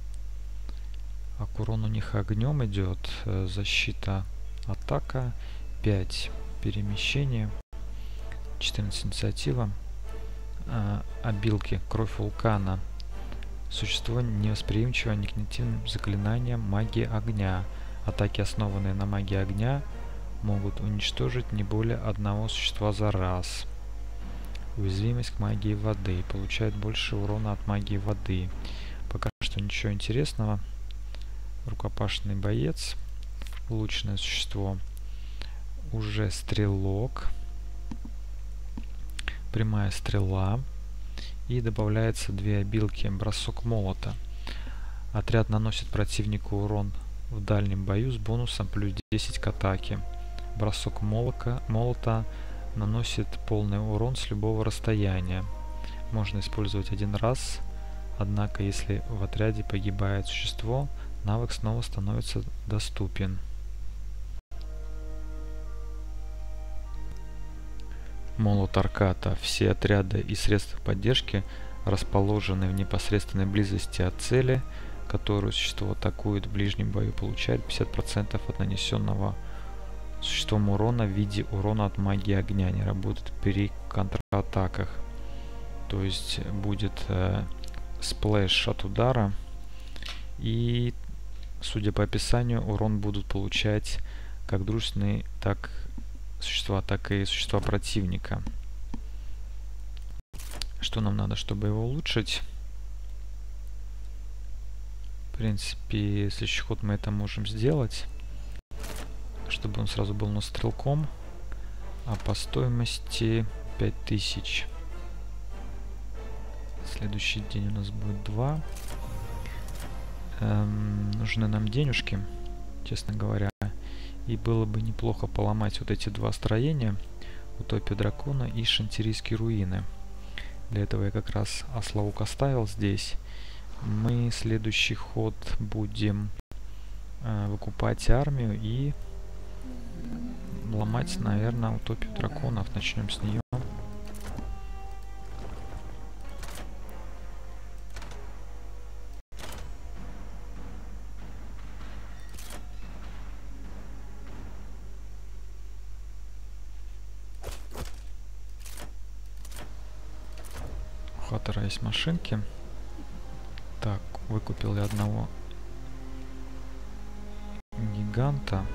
А урон у них огнем идет. Защита, атака. пять перемещение. четырнадцать инициатива. А, обилки. Кровь вулкана. Существо невосприимчиво негативным заклинаниям магии огня. Атаки, основанные на магии огня, могут уничтожить не более одного существа за раз. Уязвимость к магии воды. Получает больше урона от магии воды. Пока что ничего интересного. Рукопашный боец. Лучное существо. Уже стрелок. Прямая стрела. И добавляется две обилки. Бросок молота. Отряд наносит противнику урон в дальнем бою с бонусом плюс десять к атаке. Бросок молока, молота наносит полный урон с любого расстояния. Можно использовать один раз. Однако, если в отряде погибает существо, навык снова становится доступен. Молот Арката. Все отряды и средства поддержки, расположенные в непосредственной близости от цели, которую существо атакует в ближнем бою, получает пятьдесят процентов от нанесенного существом урона в виде урона от магии огня. Не работает при контратаках. То есть будет э, сплэш от удара. И, судя по описанию, урон будут получать как дружественные, так существа, так и существа противника. Что нам надо, чтобы его улучшить? В принципе, следующий ход мы это можем сделать, чтобы он сразу был у нас стрелком. А по стоимости пять тысяч. Следующий день у нас будет два. Эм, нужны нам денежки, честно говоря. И было бы неплохо поломать вот эти два строения, Утопия Дракона и Шантирийские руины. Для этого я как раз Ослаук оставил здесь. Мы следующий ход будем э, выкупать армию и ломать, наверное, Утопию Драконов. Начнем с нее. У Хаттера есть машинки. Так, выкупил я одного гиганта.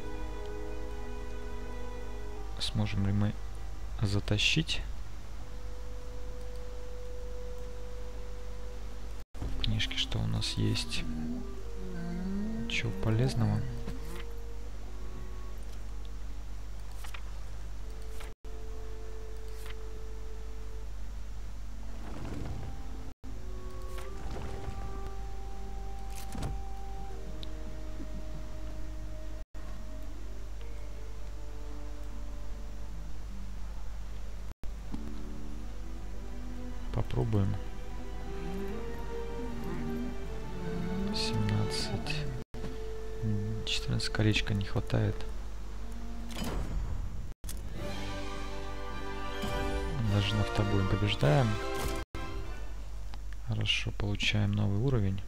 Сможем ли мы затащить? В книжке что у нас есть? Чего полезного? Попробуем. семнадцать. четырнадцать колечка не хватает. Даже на автобоем побеждаем. Хорошо, получаем новый уровень.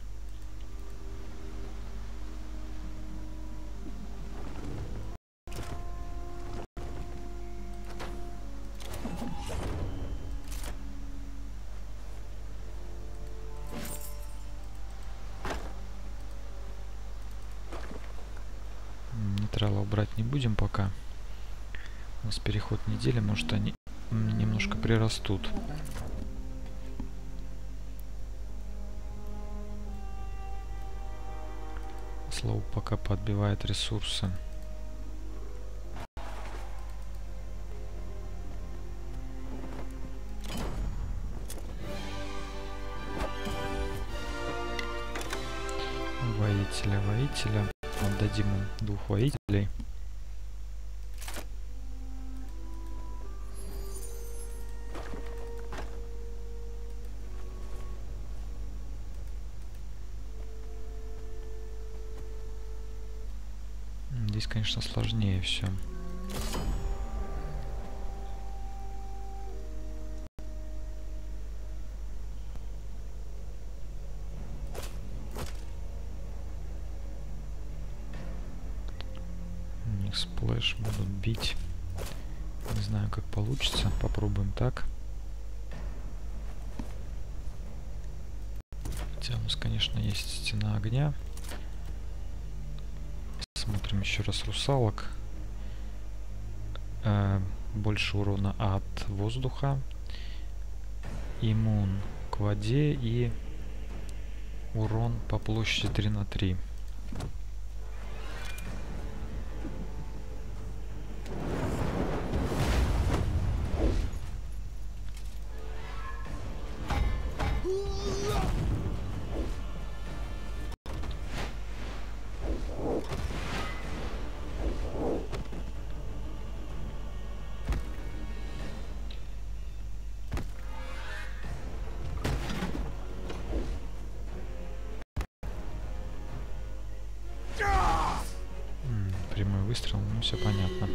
Нейтрала убрать не будем пока. У нас переход недели, может они немножко прирастут. Слоу пока подбивает ресурсы. Воителя, воителя. Отдадим им двух воителей. Здесь, конечно, сложнее все. У них сплэш будут бить. Не знаю, как получится. Попробуем так. Хотя у нас, конечно, есть стена огня. Смотрим еще раз русалок. Э, больше урона от воздуха. Иммун к воде и урон по площади три на три. Прямой выстрел, ну все понятно.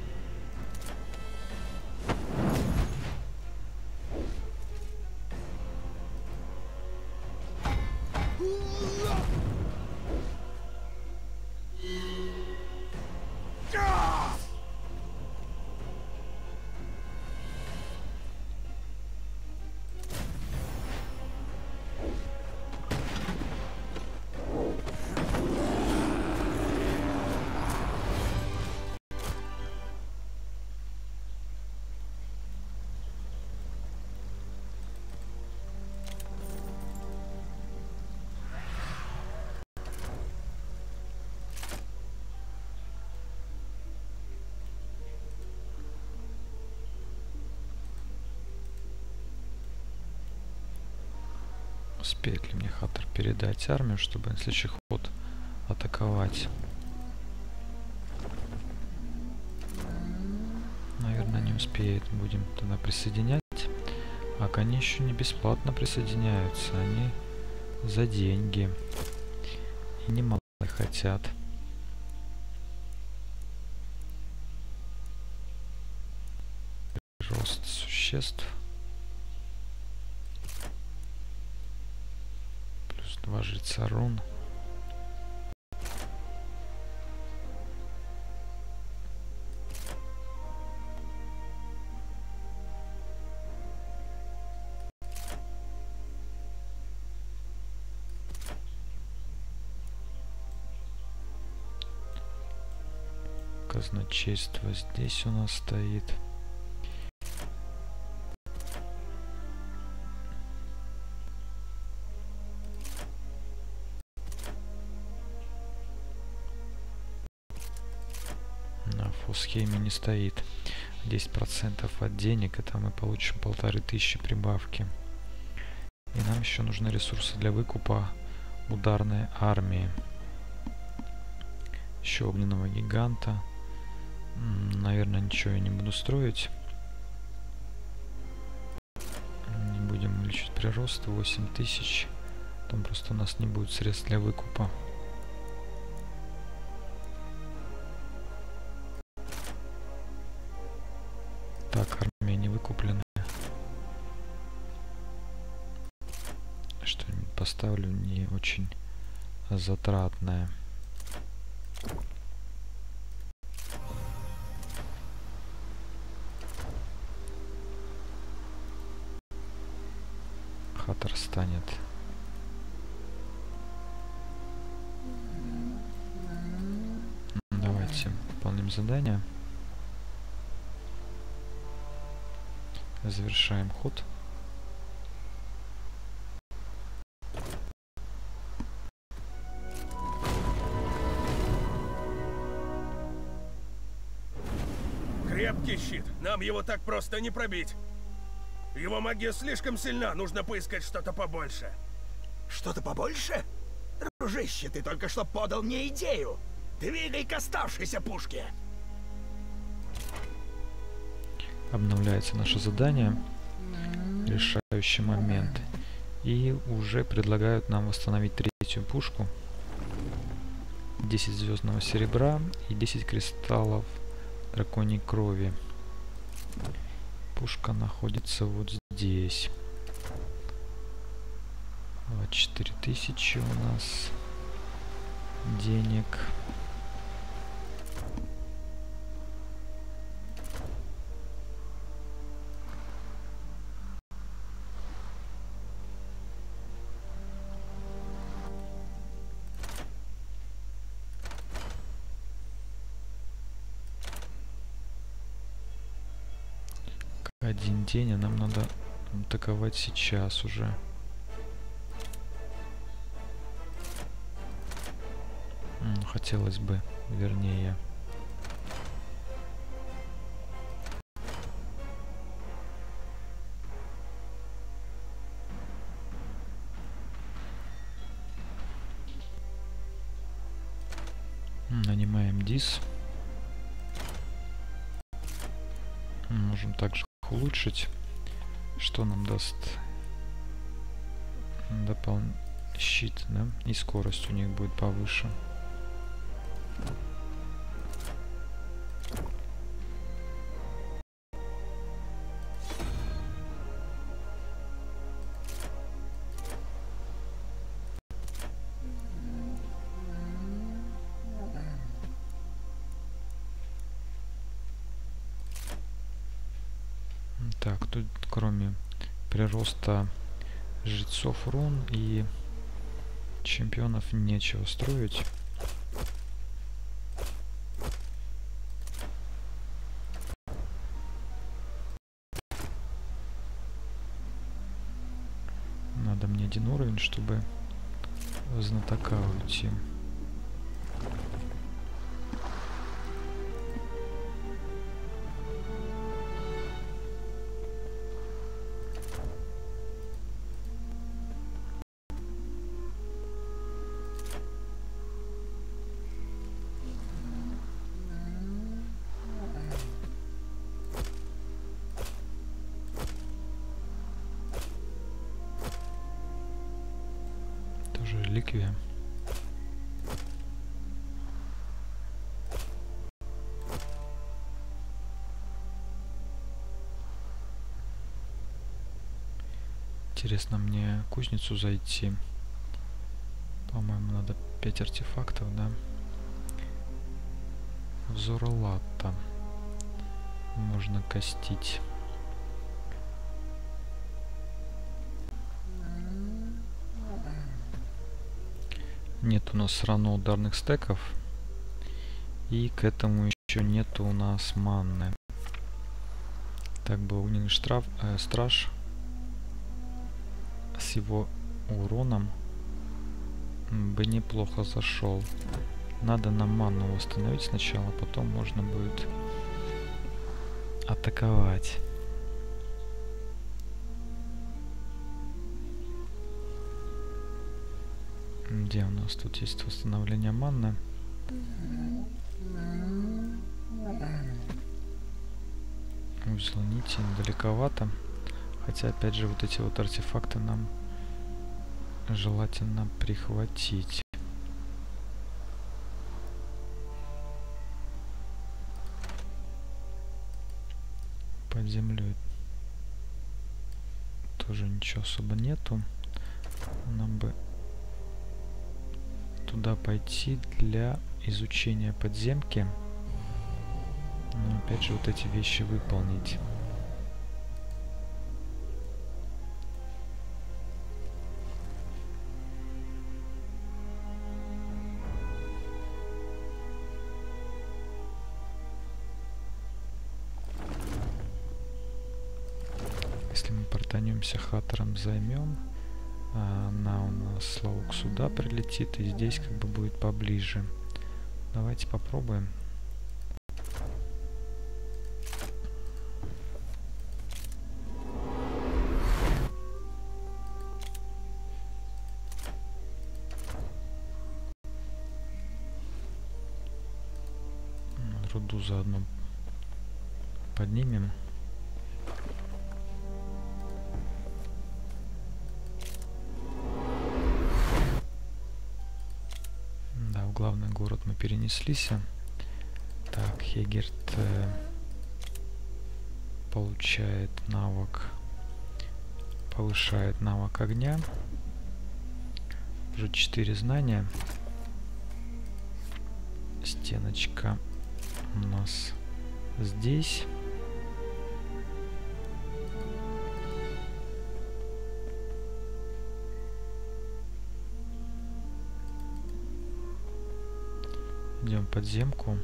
Успеет ли мне Хаттер передать армию, чтобы на следующий ход атаковать? Наверное, не успеет. Будем тогда присоединять. А они еще не бесплатно присоединяются. Они за деньги. И немало хотят. Рост существ. Плюс два жреца рун. Казначейство здесь у нас стоит. На фосхеме не стоит. десять процентов от денег, это мы получим полторы тысячи прибавки. И нам еще нужны ресурсы для выкупа ударной армии. Еще огненного гиганта. Наверное, ничего я не буду строить. Не будем увеличить прирост. восемь тысяч. Там просто у нас не будет средств для выкупа. Так, армия не выкупленная. Что-нибудь поставлю не очень затратное. Хатор станет. Давайте выполним задание. Завершаем ход. Крепкий щит. Нам его так просто не пробить. Его магия слишком сильна, нужно поискать что-то побольше. Что-то побольше? Дружище, ты только что подал мне идею. Двигай к оставшейся пушке. Обновляется наше задание. Решающий момент. И уже предлагают нам восстановить третью пушку. десять звездного серебра и десять кристаллов драконьей крови. Пушка находится вот здесь. четыре тысячи у нас денег. Один день, а нам надо атаковать сейчас уже. Хотелось бы, вернее. Нанимаем дис. Можем также улучшить, что нам даст дополнительный щит, да, и скорость у них будет повыше. Так, тут кроме прироста жрецов рун и чемпионов нечего строить. Надо мне один уровень, чтобы в знатока уйти. реликвия. Интересно мне в кузницу зайти. По-моему, надо пять артефактов, да? Взора латта. Можно костить. Нет у нас равно ударных стеков. И к этому еще нету у нас манны. Так бы огненный штраф, э, страж с его уроном бы неплохо зашел. Надо нам манну восстановить сначала, потом можно будет атаковать. Где у нас тут есть восстановление манны? Узел нити далековато. Хотя, опять же, вот эти вот артефакты нам желательно прихватить. Под землей тоже ничего особо нету. Нам бы туда пойти для изучения подземки. Но опять же вот эти вещи выполнить. Если мы портанемся хаттером, займем, она у нас слаук сюда прилетит, и здесь как бы будет поближе. Давайте попробуем. Руду заодно поднимем. Да, в главный город мы перенеслись. Так, Хегерт э, получает навык, повышает навык огня. Уже четыре знания. Стеночка у нас здесь. Идем в подземку.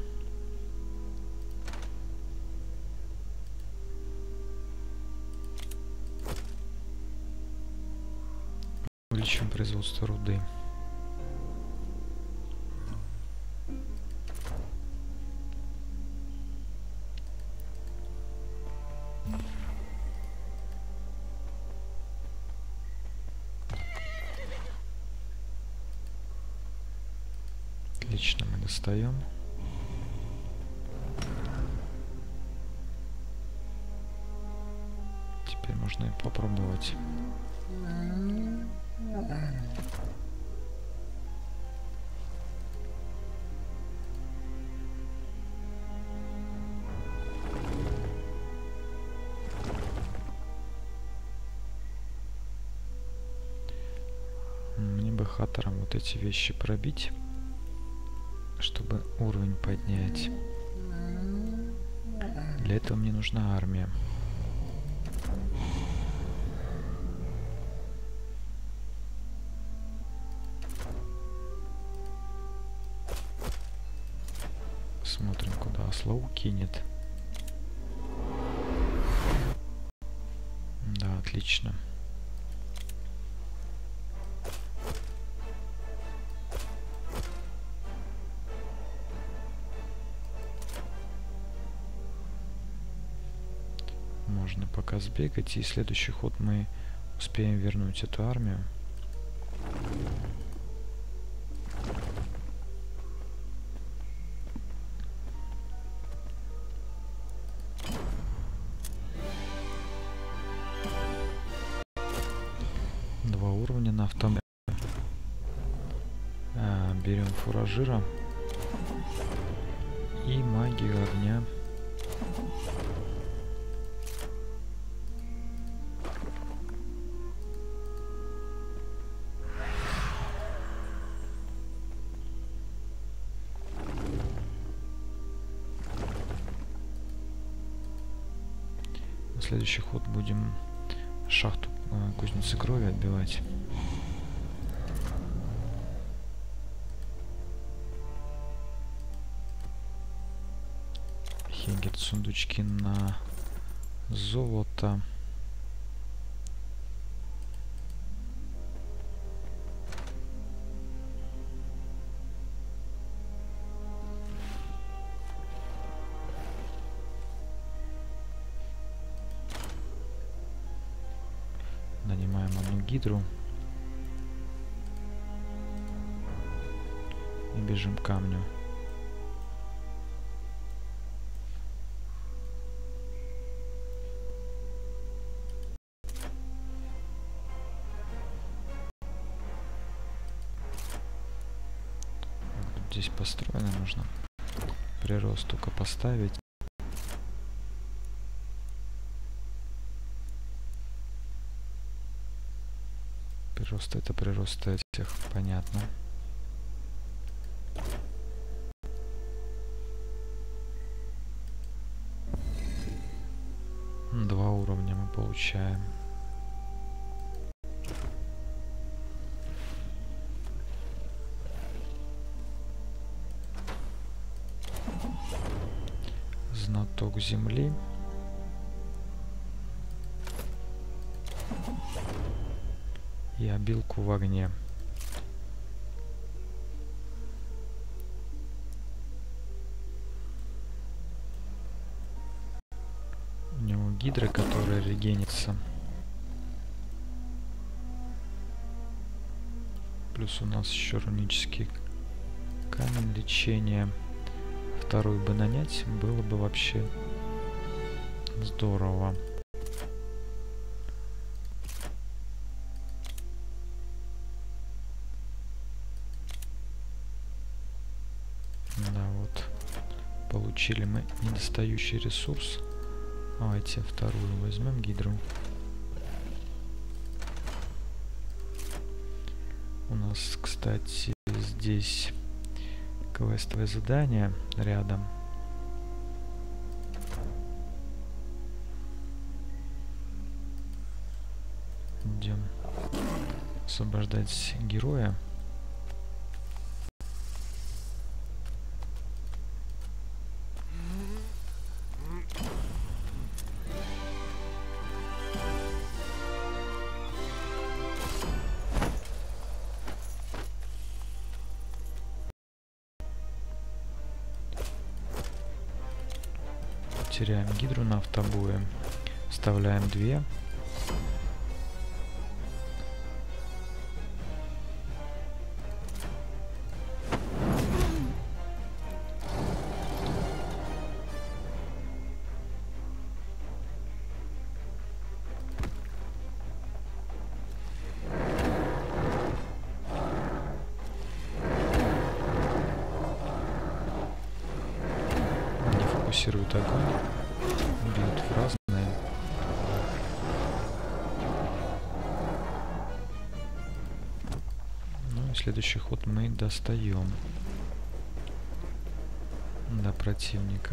Увеличим производство руды. Отлично, мы достаем. Теперь можно и попробовать. Мне бы хаттером вот эти вещи пробить, чтобы уровень поднять. Для этого мне нужна армия. Смотрим, куда Слоу кинет. Да, отлично. Можно пока сбегать, и следующий ход мы успеем вернуть эту армию. Два уровня на автомате. Берем фуражира и магию огня. На следующий ход будем шахту э, кузницы крови отбивать. Хегет, сундучки на золото. Нанимаем одну гидру и бежим к камню. Здесь построено, нужно прирост только поставить. Прирост это прирост этих, понятно. Два уровня мы получаем. Знаток земли. И обилку в огне. У него гидра, которая регенится. Плюс у нас еще рунический камень лечения. Вторую бы нанять, было бы вообще здорово. Да, вот. Получили мы недостающий ресурс. Давайте вторую возьмем гидру. У нас, кстати, здесь квестовое задание рядом. Идем освобождать героя. Теряем гидру на автобое, вставляем две. Не фокусирует огонь. Бьют в разные. Ну и следующий ход мы достаем до противника.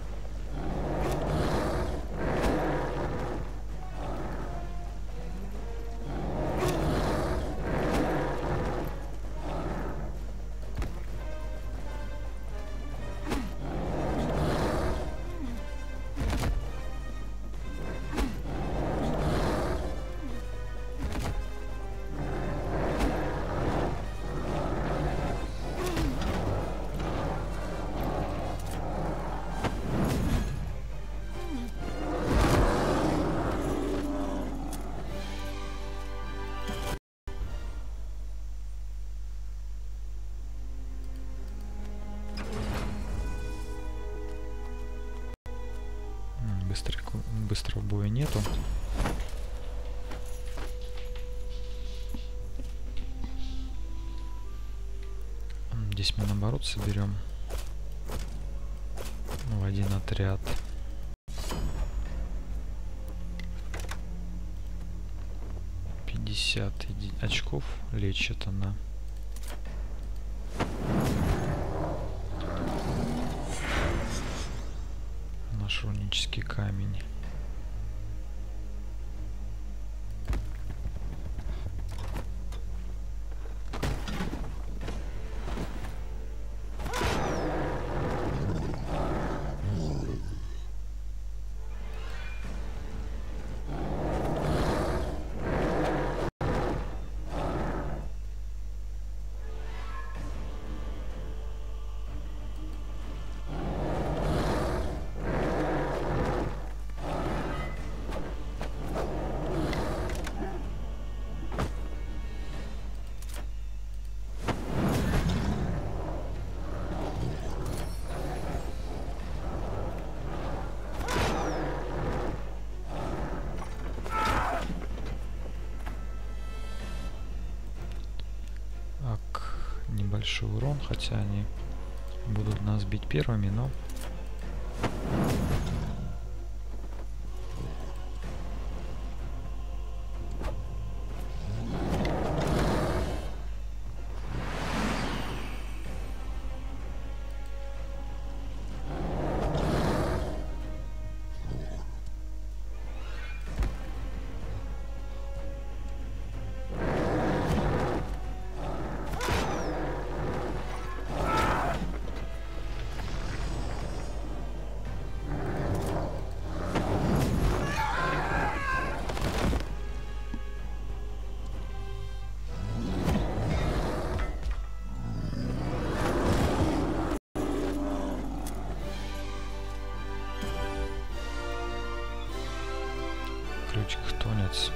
Быстрого, быстрого боя нету. Здесь мы наоборот соберем в один отряд. пятьдесят очков лечит она. Наш рунический камень. Небольшой урон, хотя они будут нас бить первыми, но ключ-хтонец.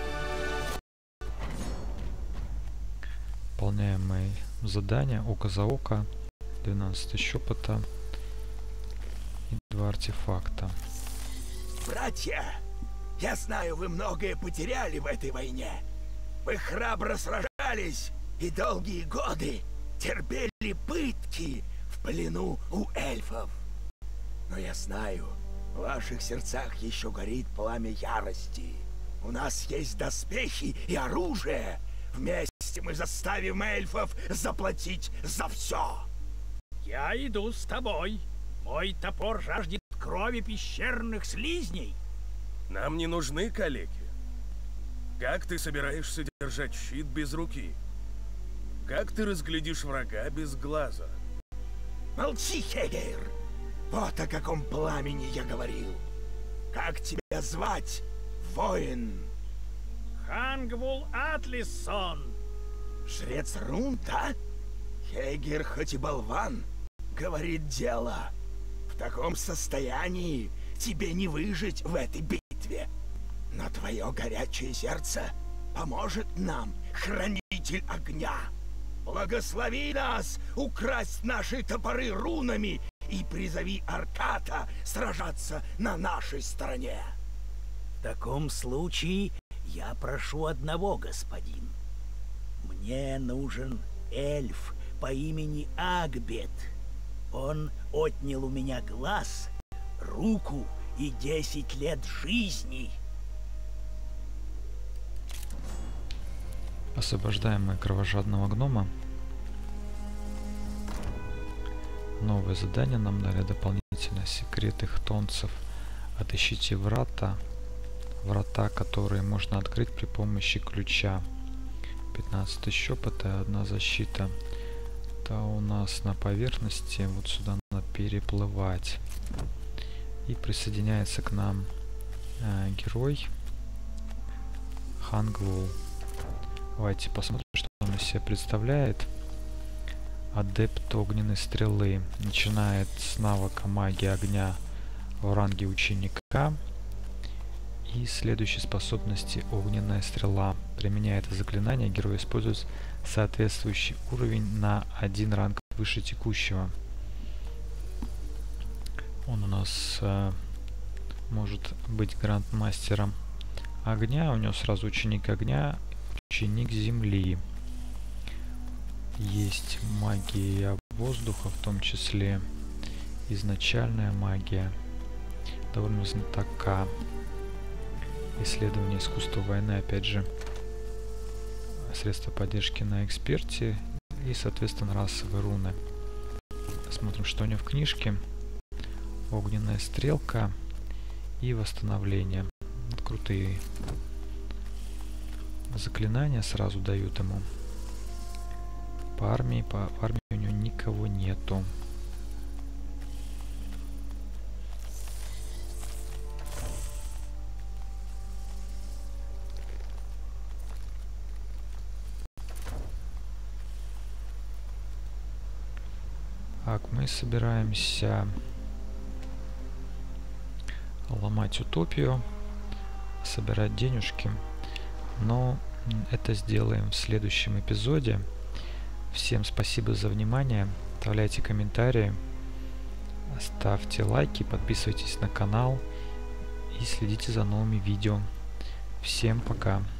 Выполняем мои задания. Око за око. двенадцать тысяч опыта. И два артефакта. Братья, я знаю, вы многое потеряли в этой войне. Вы храбро сражались и долгие годы терпели пытки в плену у эльфов. Но я знаю, в ваших сердцах еще горит пламя ярости. У нас есть доспехи и оружие. Вместе мы заставим эльфов заплатить за все. Я иду с тобой. Мой топор жаждет крови пещерных слизней. Нам не нужны калеки. Как ты собираешься держать щит без руки? Как ты разглядишь врага без глаза? Молчи, Хегейр! Вот о каком пламени я говорил. Как тебя звать, воин? Хангвул Атлиссон. Жрец рун, да? Хегейр хоть и болван, говорит дело. В таком состоянии тебе не выжить в этой битве. Но твое горячее сердце поможет нам, хранитель огня. Благослови нас украсть наши топоры рунами и призови Арката сражаться на нашей стороне. В таком случае я прошу одного, господин. Мне нужен эльф по имени Агбет. Он отнял у меня глаз, руку и десять лет жизни. Освобождаем мы кровожадного гнома. Новое задание нам дали дополнительно. Секреты хтонцев. Отыщите врата. Врата, которые можно открыть при помощи ключа. пятнадцать тысяч опыта, одна защита. Это у нас на поверхности. Вот сюда надо переплывать. И присоединяется к нам э, герой Хангвул. Давайте посмотрим, что он из себя представляет. Адепт огненной стрелы. Начинает с навыка магии огня в ранге ученика. И следующей способности огненная стрела. Применяя это заклинание, герой использует соответствующий уровень на один ранг выше текущего. Он у нас э, может быть грандмастером огня. У него сразу ученик огня, ученик земли. есть магия воздуха, в том числе изначальная магия, довольно знатока, исследование искусства войны, опять же, средства поддержки на эксперте и, соответственно, расовые руны. Смотрим, что у него в книжке. Огненная стрелка и восстановление. Крутые заклинания сразу дают ему. По армии, по армии у него никого нету. Так, мы собираемся ломать утопию, собирать денежки, но это сделаем в следующем эпизоде. Всем спасибо за внимание, оставляйте комментарии, ставьте лайки, подписывайтесь на канал и следите за новыми видео. Всем пока!